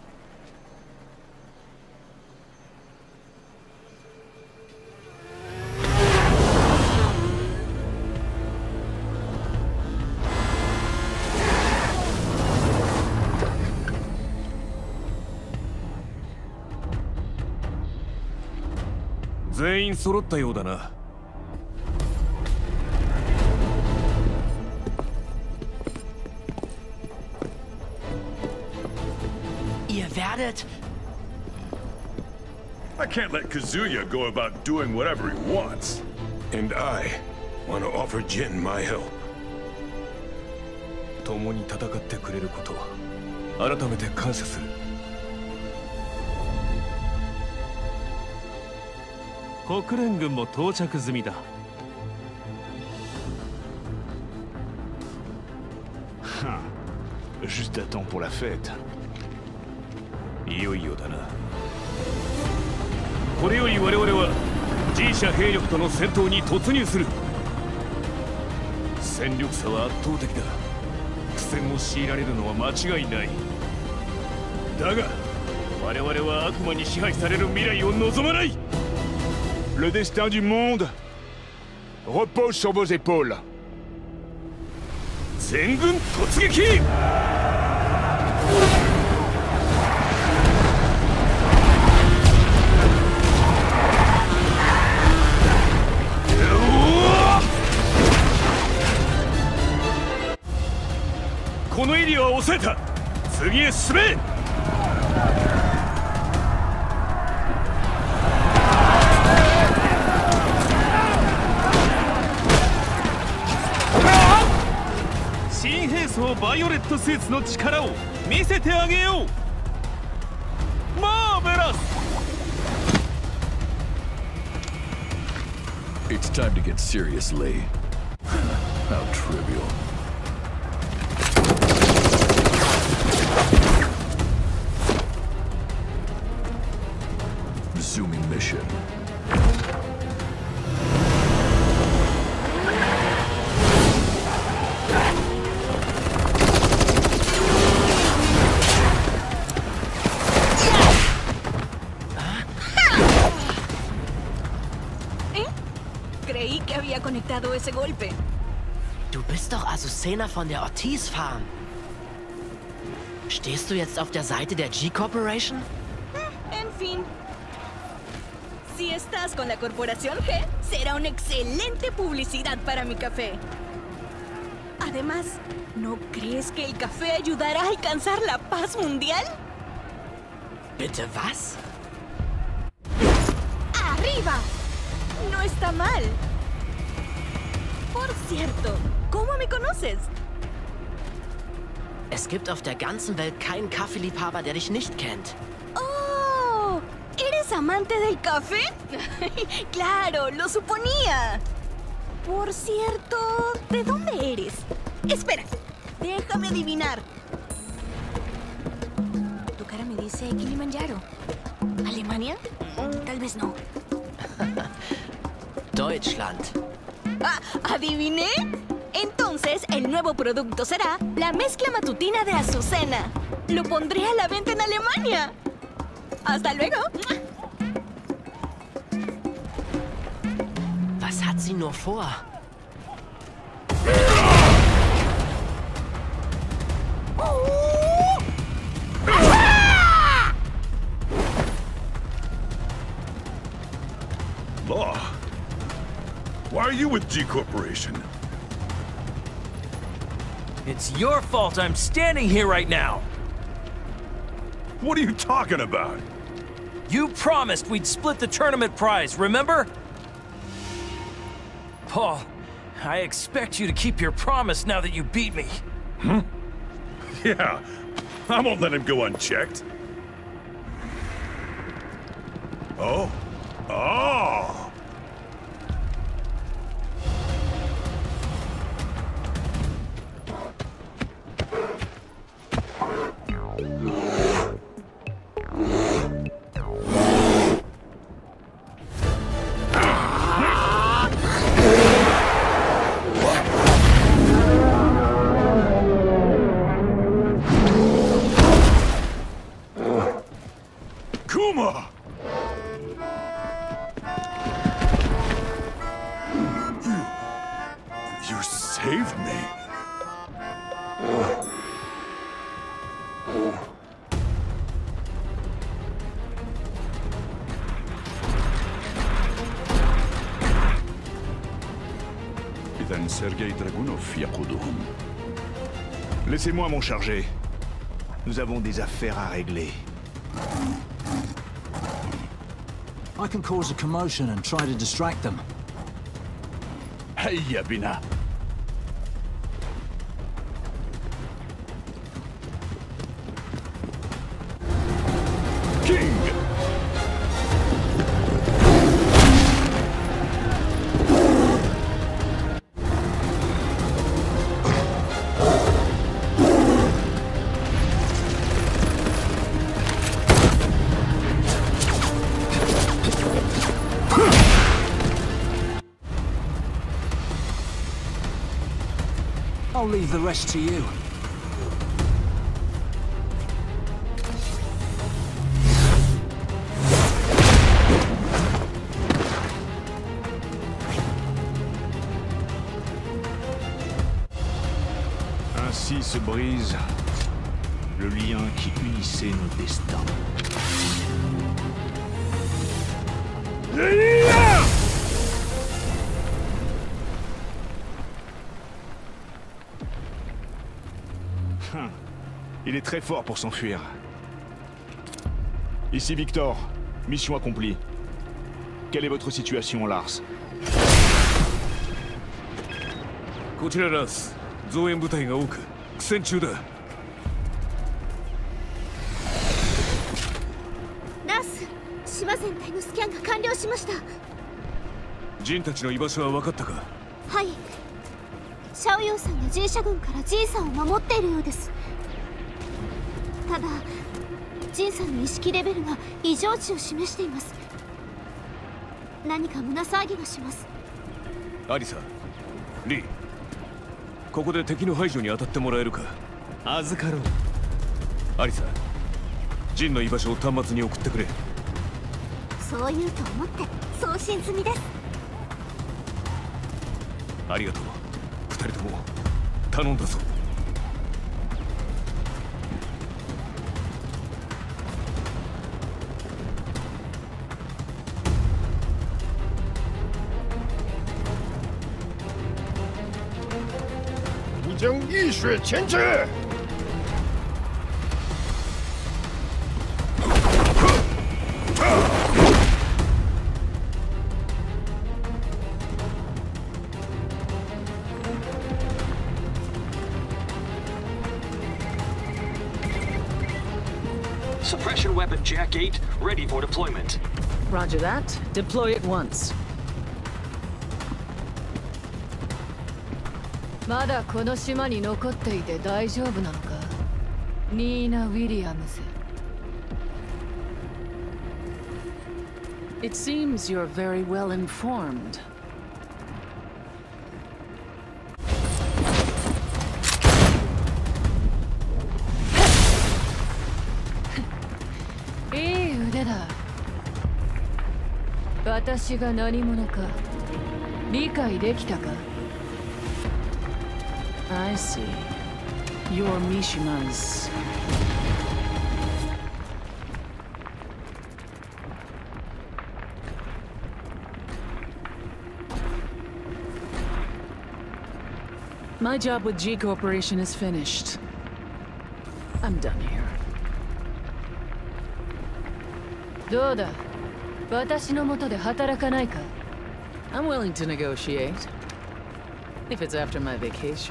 全員揃ったようだな。 I can't let Kazuya go about doing whatever he wants. And I want to offer Jin my help. 共に戦ってくれること改めて感謝する。 国連軍も到着済みだ。 Juste à temps pour la fête. いよいよだな。これより我々は G 社兵力との戦闘に突入する。戦力差は圧倒的だ。苦戦を強いられるのは間違いない。だが我々は悪魔に支配される未来を望まない。 Le destin du monde repose sur vos épaules. 全軍突撃！このエリアは抑えた。次へ進め。 新兵装バイオレットスーツの力を見せてあげよう。マーベラス。 It's time to get serious, Lee. How trivial. Resuming mission. Creí que había conectado ese golpe. Du bist doch Azucena von der Ortiz Farm. Stehst du jetzt auf der Seite der G-Corporation? En fin. Si estás con la Corporación G, será una excelente publicidad para mi café. Además, ¿no crees que el café ayudará a alcanzar la paz mundial? Bitte was? ¡Arriba! No está mal. Por cierto, ¿cómo me conoces? Es gibt auf der ganzen Welt keinen Kaffeeliebhaber, der dich nicht kennt. ¡Oh! ¿Eres amante del café? Claro, lo suponía. Por cierto, ¿de dónde eres? Espera, déjame adivinar. Tu cara me dice Kilimanjaro. ¿Alemania? Tal vez no. Deutschland. Ah, ¿adiviné? Entonces, el nuevo producto será la mezcla matutina de Azucena. Lo pondré a la venta en Alemania. ¡Hasta luego! Was hat sie nur vor? Law, why are you with G Corporation? It's your fault I'm standing here right now! What are you talking about? You promised we'd split the tournament prize, remember? Paul, I expect you to keep your promise now that you beat me. Hmm? Yeah, I won't let him go unchecked. Oh? Oh! Kuma! You saved me. إذن Sergei Dragunov يقودهم. Laissez-moi m'en charger. Nous avons des affaires à régler. I can cause a commotion and try to distract them. هيا بنا. King! I'll leave the rest to you. Ainsi se brise le lien qui unissait nos destins. Il est très fort pour s'enfuir. Ici Victor, mission accomplie. Quelle est votre situation, Lars? こちらラス、増援部隊が多く苦戦中だ。 ラス、島全体のスキャンが完了しました。 ジンたちの居場所は分かったか？ はい。シャオヨウさんが G 社軍からジンさんを守っているようです。ただ、ジンさんの意識レベルが異常値を示しています。何か胸騒ぎがします。 アリサ、リー、ここで敵の排除に当たってもらえるか？ 預かろう。 アリサ、ジンの居場所を端末に送ってくれ。 そう言うと思って送信済みです。 ありがとう。二人とも頼んだぞ。 将浴血前去。 Suppression weapon Jack 8, ready for deployment. Roger that. Deploy at once. まだこの島に残っていて大丈夫なのか、ニーナ・ウィリアムズ。 It seems you're very well informed. 腕だ。私が何者か理解できたか？ I see. You're Mishima's. My job with G Corporation is finished. I'm done here. どうだ、私の下で働かないか？ I'm willing to negotiate. If it's after my vacation.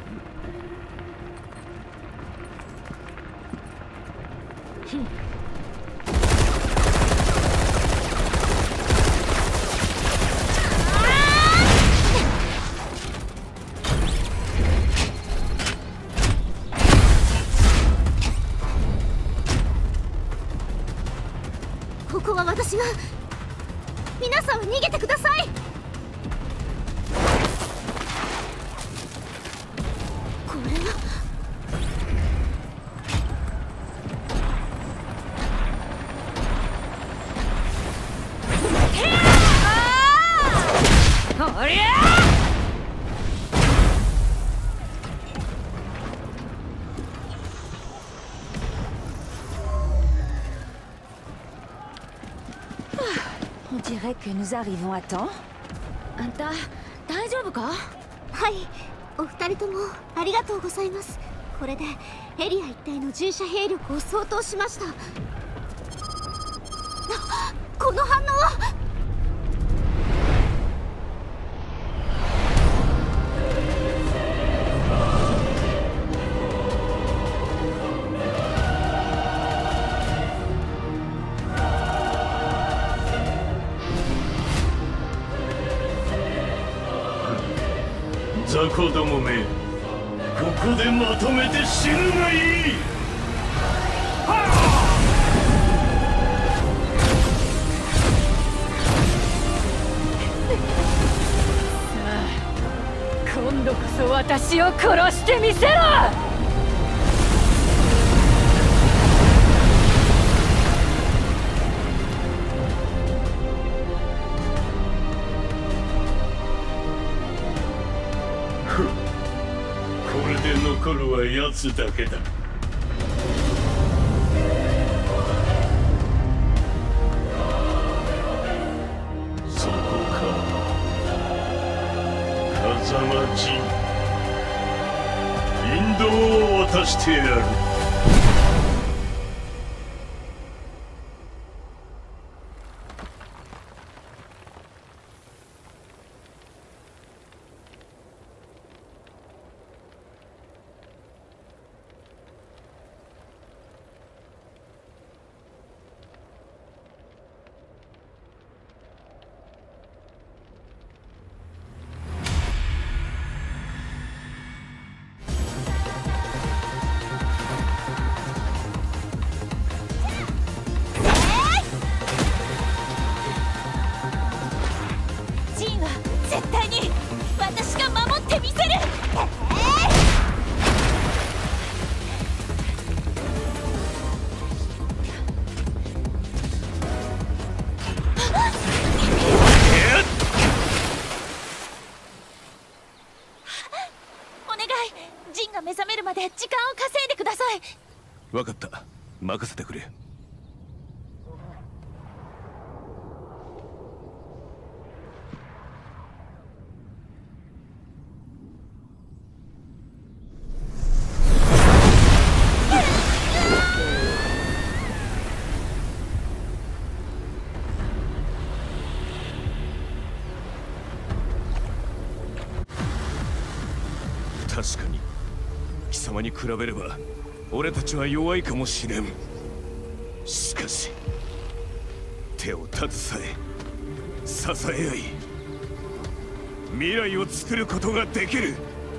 ここは私が。皆さんは逃げてください。これはおりゃ On dirait que nous arrivons à temps. あんた大丈夫か？はい、お二人ともありがとうございます。これでエリア一帯の従者兵力を相当しました。この反応は。 雑魚どもめ、ここでまとめて死ぬがいい。 今度こそ私を殺してみせろ！ これで残るは奴だけだ。そこか、風間陣。引導を渡してやる。 絶対に私が守ってみせる。お願い、ジンが目覚めるまで時間を稼いでください。 分かった、任せてくれ。確かに貴様に比べれば俺たちは弱いかもしれん。 たち手を携え支え合い未来を作ることができる。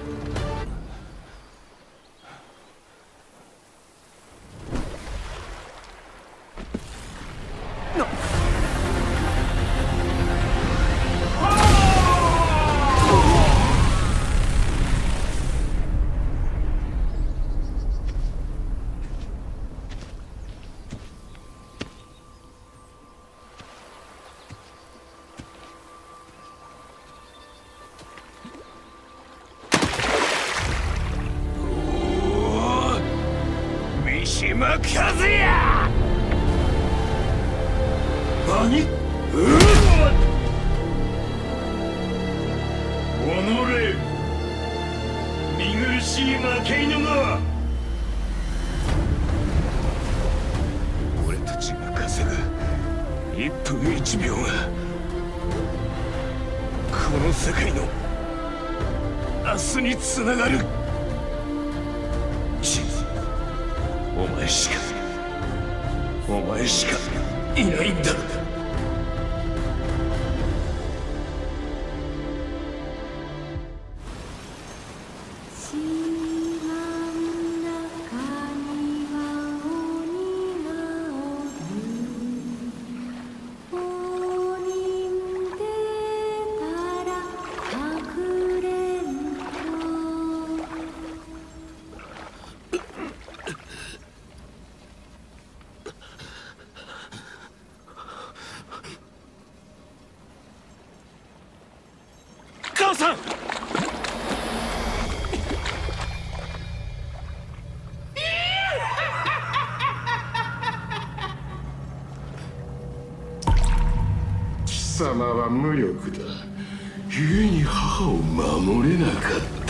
貴様は無力だ。故に母を守れなかった。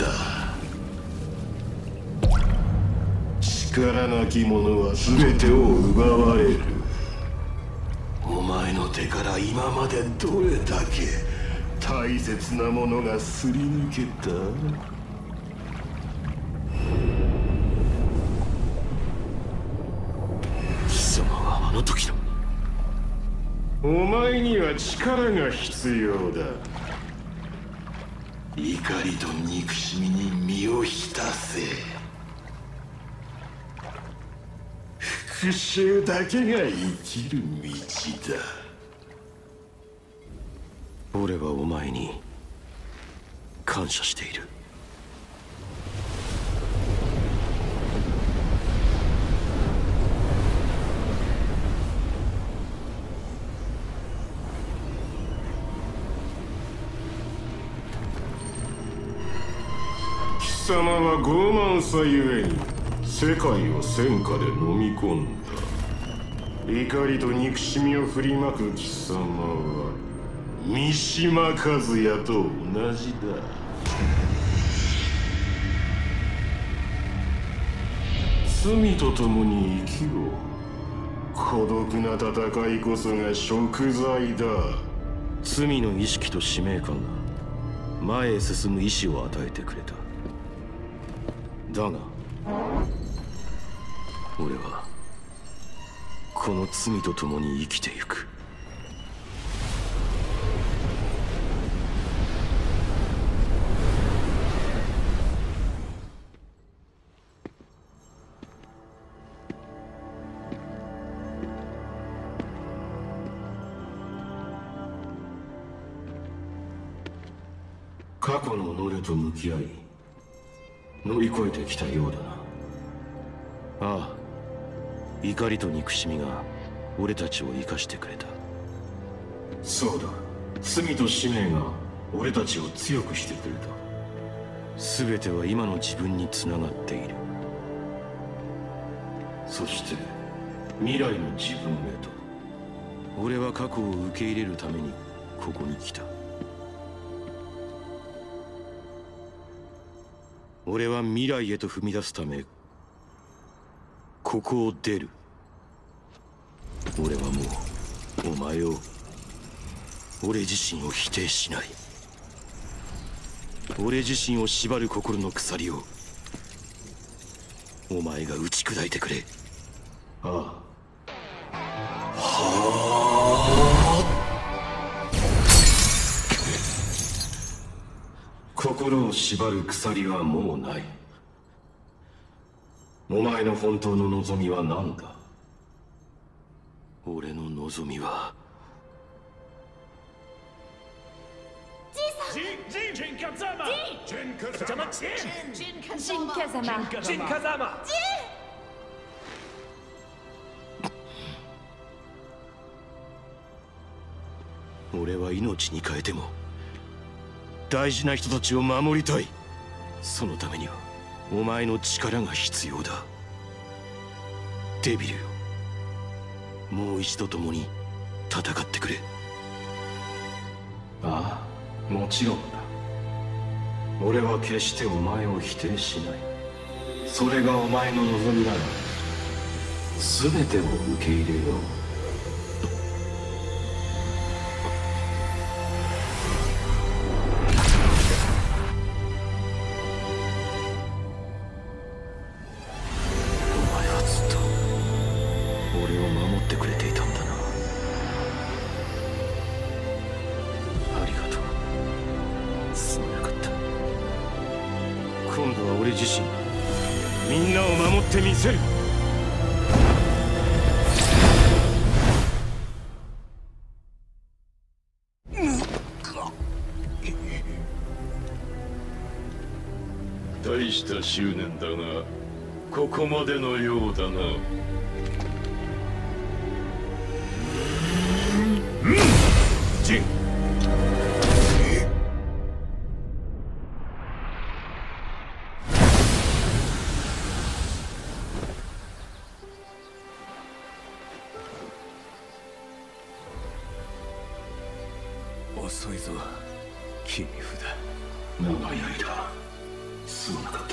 力なき者は全てを奪われる。お前の手から今までどれだけ大切なものがすり抜けた？ 貴様はあの時の。 お前には力が必要だ。怒りと憎しみに身を浸せ。復讐だけが生きる道だ。 俺はお前に感謝している。 貴様は傲慢さゆえに世界を戦火で飲み込んだ。怒りと憎しみを振りまく貴様は三島和也と同じだ。罪と共に生きろ。孤独な戦いこそが贖罪だ。 罪の意識と使命感が前へ進む意志を与えてくれた。だが俺はこの罪と共に生きてゆく。 過去の己と向き合い乗り越えてきたようだな。 ああ、怒りと憎しみが俺たちを生かしてくれた。 そうだ、罪と使命が俺たちを強くしてくれた。 全ては今の自分につながっている。 そして未来の自分へと。 俺は過去を受け入れるためにここに来た。俺は未来へと踏み出すためここを出る。俺はもうお前を、俺自身を否定しない。俺自身を縛る心の鎖をお前が打ち砕いてくれ。 ああ、 を縛る鎖はもうない。お前の本当の望みは何だ？俺の望みは俺は命に変えても大事な人たちを守りたい。そのためにはお前の力が必要だ。デビルよ、もう一度共に戦ってくれ。ああ、もちろんだ。俺は決してお前を否定しない。それがお前の望みなら全てを受け入れよう。今度は俺自身みんなを守ってみせる。 大した執念だがここまでのようだな。ジン、 遅いぞ、切り札。 長い間すまなかった。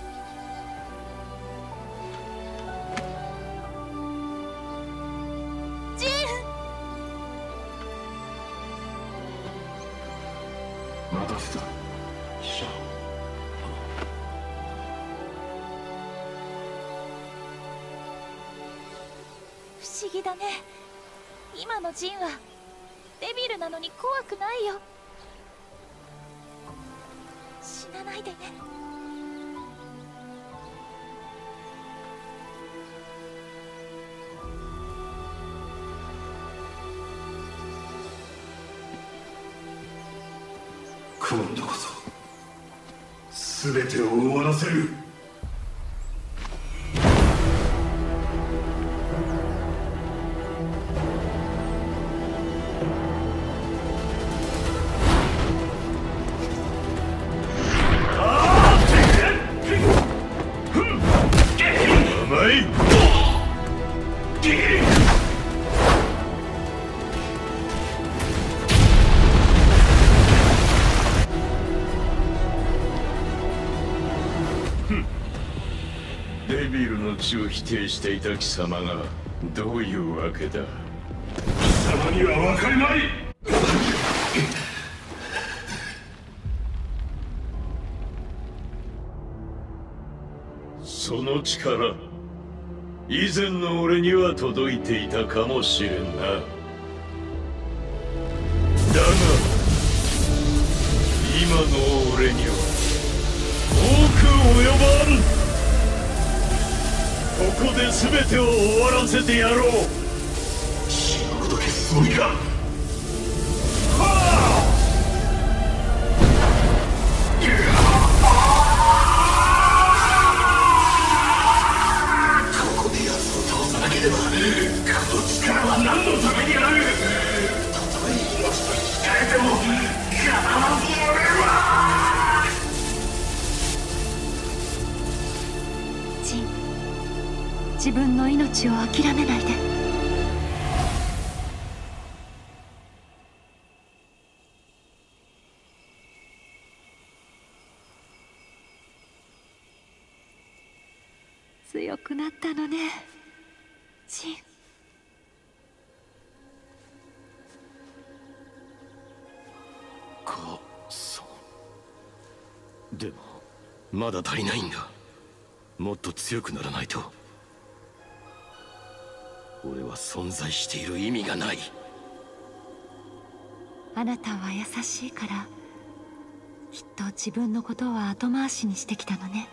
ジン、 待たせた。シャオ。 不思議だね。今のジンはデビルなのに怖くないよ。死なないでね。 今度こそ全てを終わらせる。 デビルの血を否定していた貴様がどういうわけだ。貴様には分かりまい。その力、以前の俺には届いていたかもしれんな。だが今の俺には遠く及ばん。ここで全てを終わらせてやろう。死ぬこと消すつもりか。ここで奴を倒さなければこの力は何のためにある。たとえ命と引き換えても必ず俺は。 ジン、自分の命を諦めないで。強くなったのね、ジン。 か、そう。でもまだ足りないんだ。もっと強くならないと俺は存在している意味がない。 あなたは優しいからきっと自分のことは後回しにしてきたのね。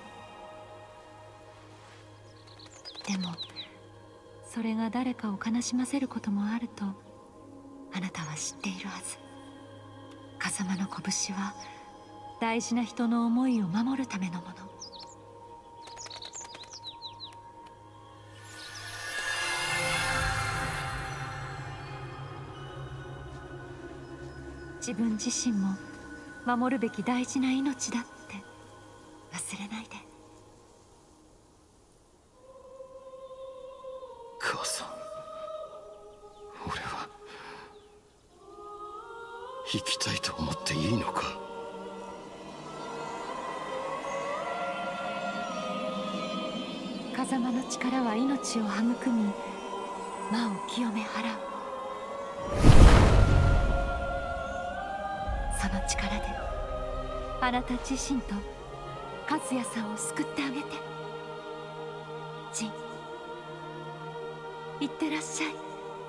でもそれが誰かを悲しませることもあるとあなたは知っているはず。風間の拳は大事な人の思いを守るためのもの。自分自身も守るべき大事な命だって忘れないで。 母さん、俺は生きたいと思っていいのか。 風間の力は命を育み魔を清め払う。その力であなた自身と和也さんを救ってあげて。ジン、いってらっしゃい。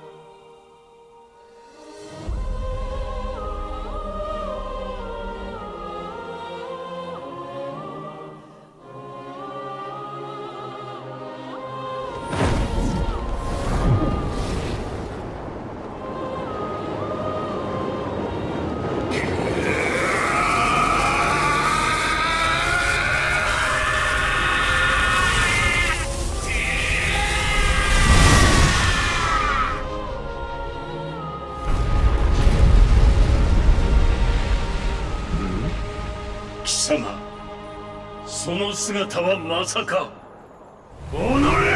その姿はまさか。おのれ！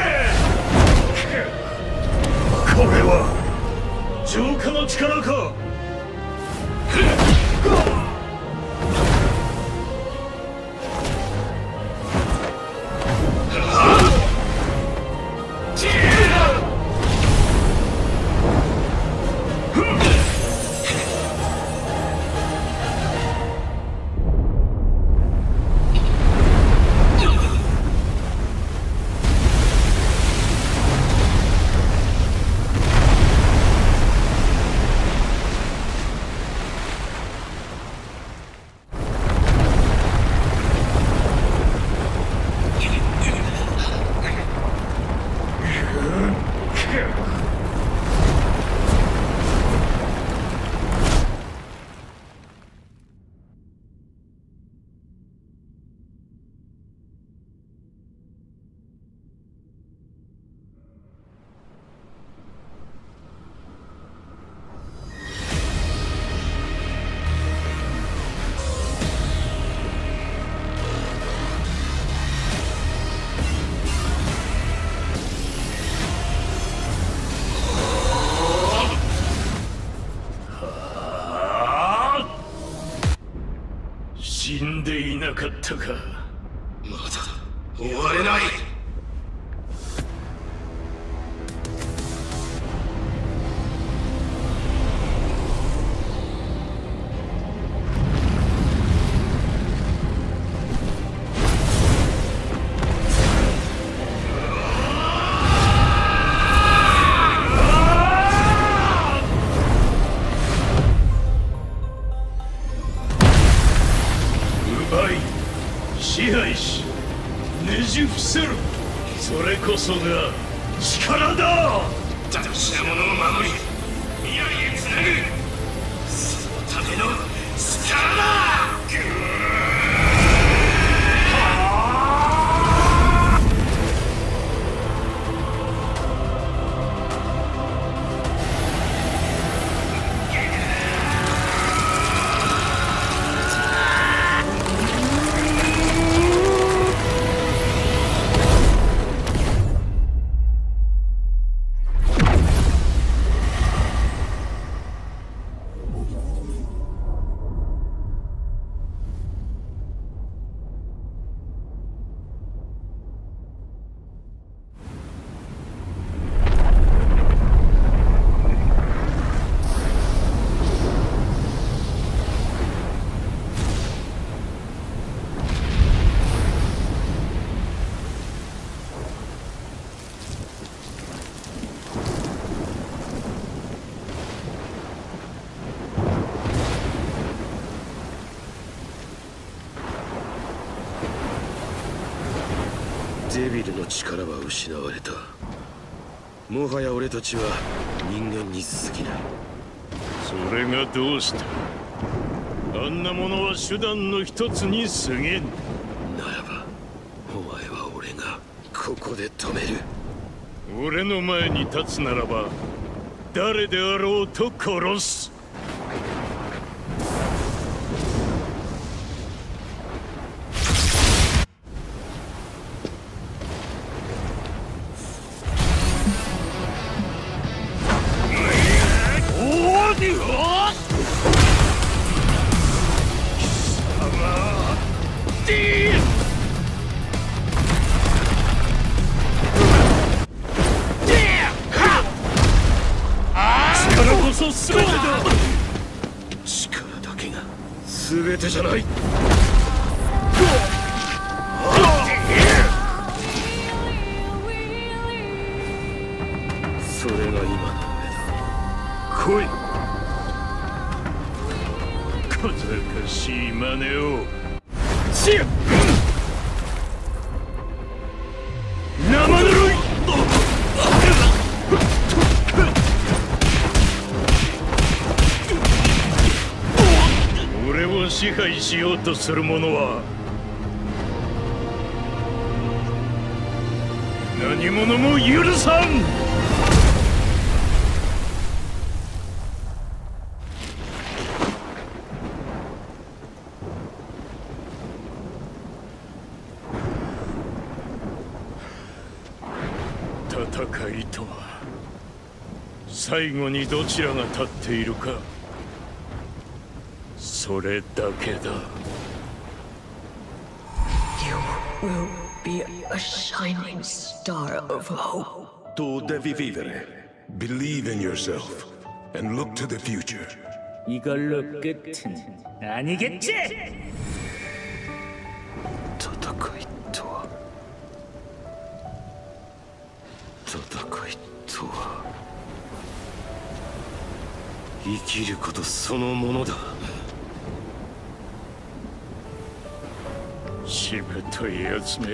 これは浄化の力か。死んでいなかったか。 まだ終われない。 支配しねじ伏せる、それこそが力だ。 大事なものを守り未来へつなぐ、そのための力だ。 デビルの力は失われた。もはや俺たちは人間に過ぎない。 それがどうした？あんなものは手段の一つに過ぎん。 ならばお前は俺がここで止める。 俺の前に立つならば誰であろうと殺す。 全てじゃない。それが今の俺だ。来い。 小賢しい真似を。生ぬるい。俺を支配しようとする者は何者も許さん。戦いとは最後にどちらが立っているか、それだけだ。 You will be a shining star of hope. Tu devi vivere. Believe in yourself and look to the future. 이걸로 끝은 아니겠지? 戦いとは生きることそのものだ。 しぶといやつめ。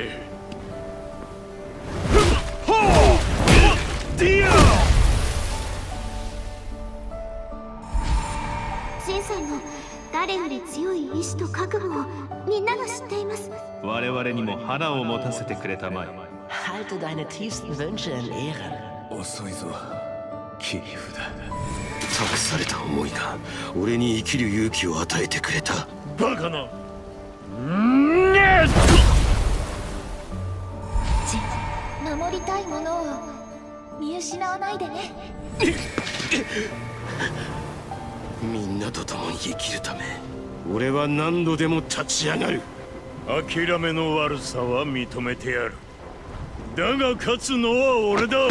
ディア！ ジンさんの誰より強い意志と覚悟をみんなが知っています。 我々にも花を持たせてくれたまえ。 Halte deine tiefsten Wünsche in Ehren. 遅いぞ、切り札。 託された思いが俺に生きる勇気を与えてくれた。 バカな。 守りたいものを見失わないでね。 みんなと共に生きるため俺は何度でも立ち上がる。 諦めの悪さは認めてやる。だが勝つのは俺だ。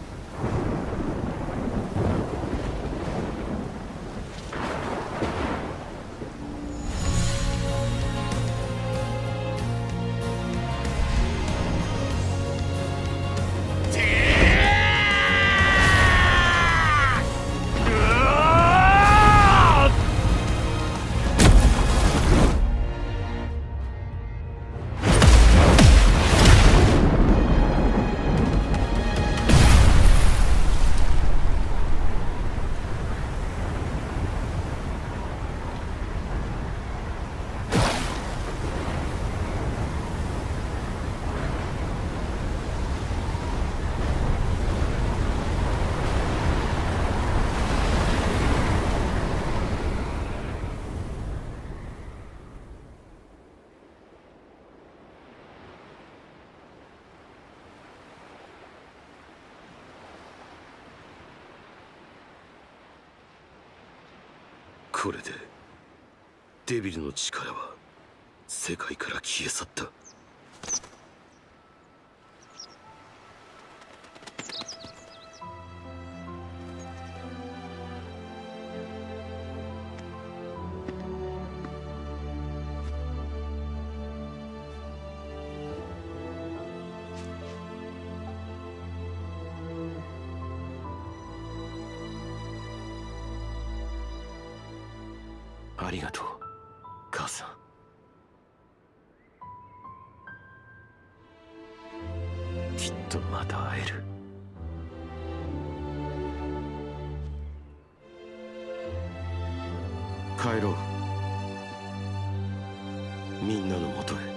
これでデビルの力は世界から消え去った。ありがとう、母さん。 とまた会える。帰ろう、みんなのもとへ。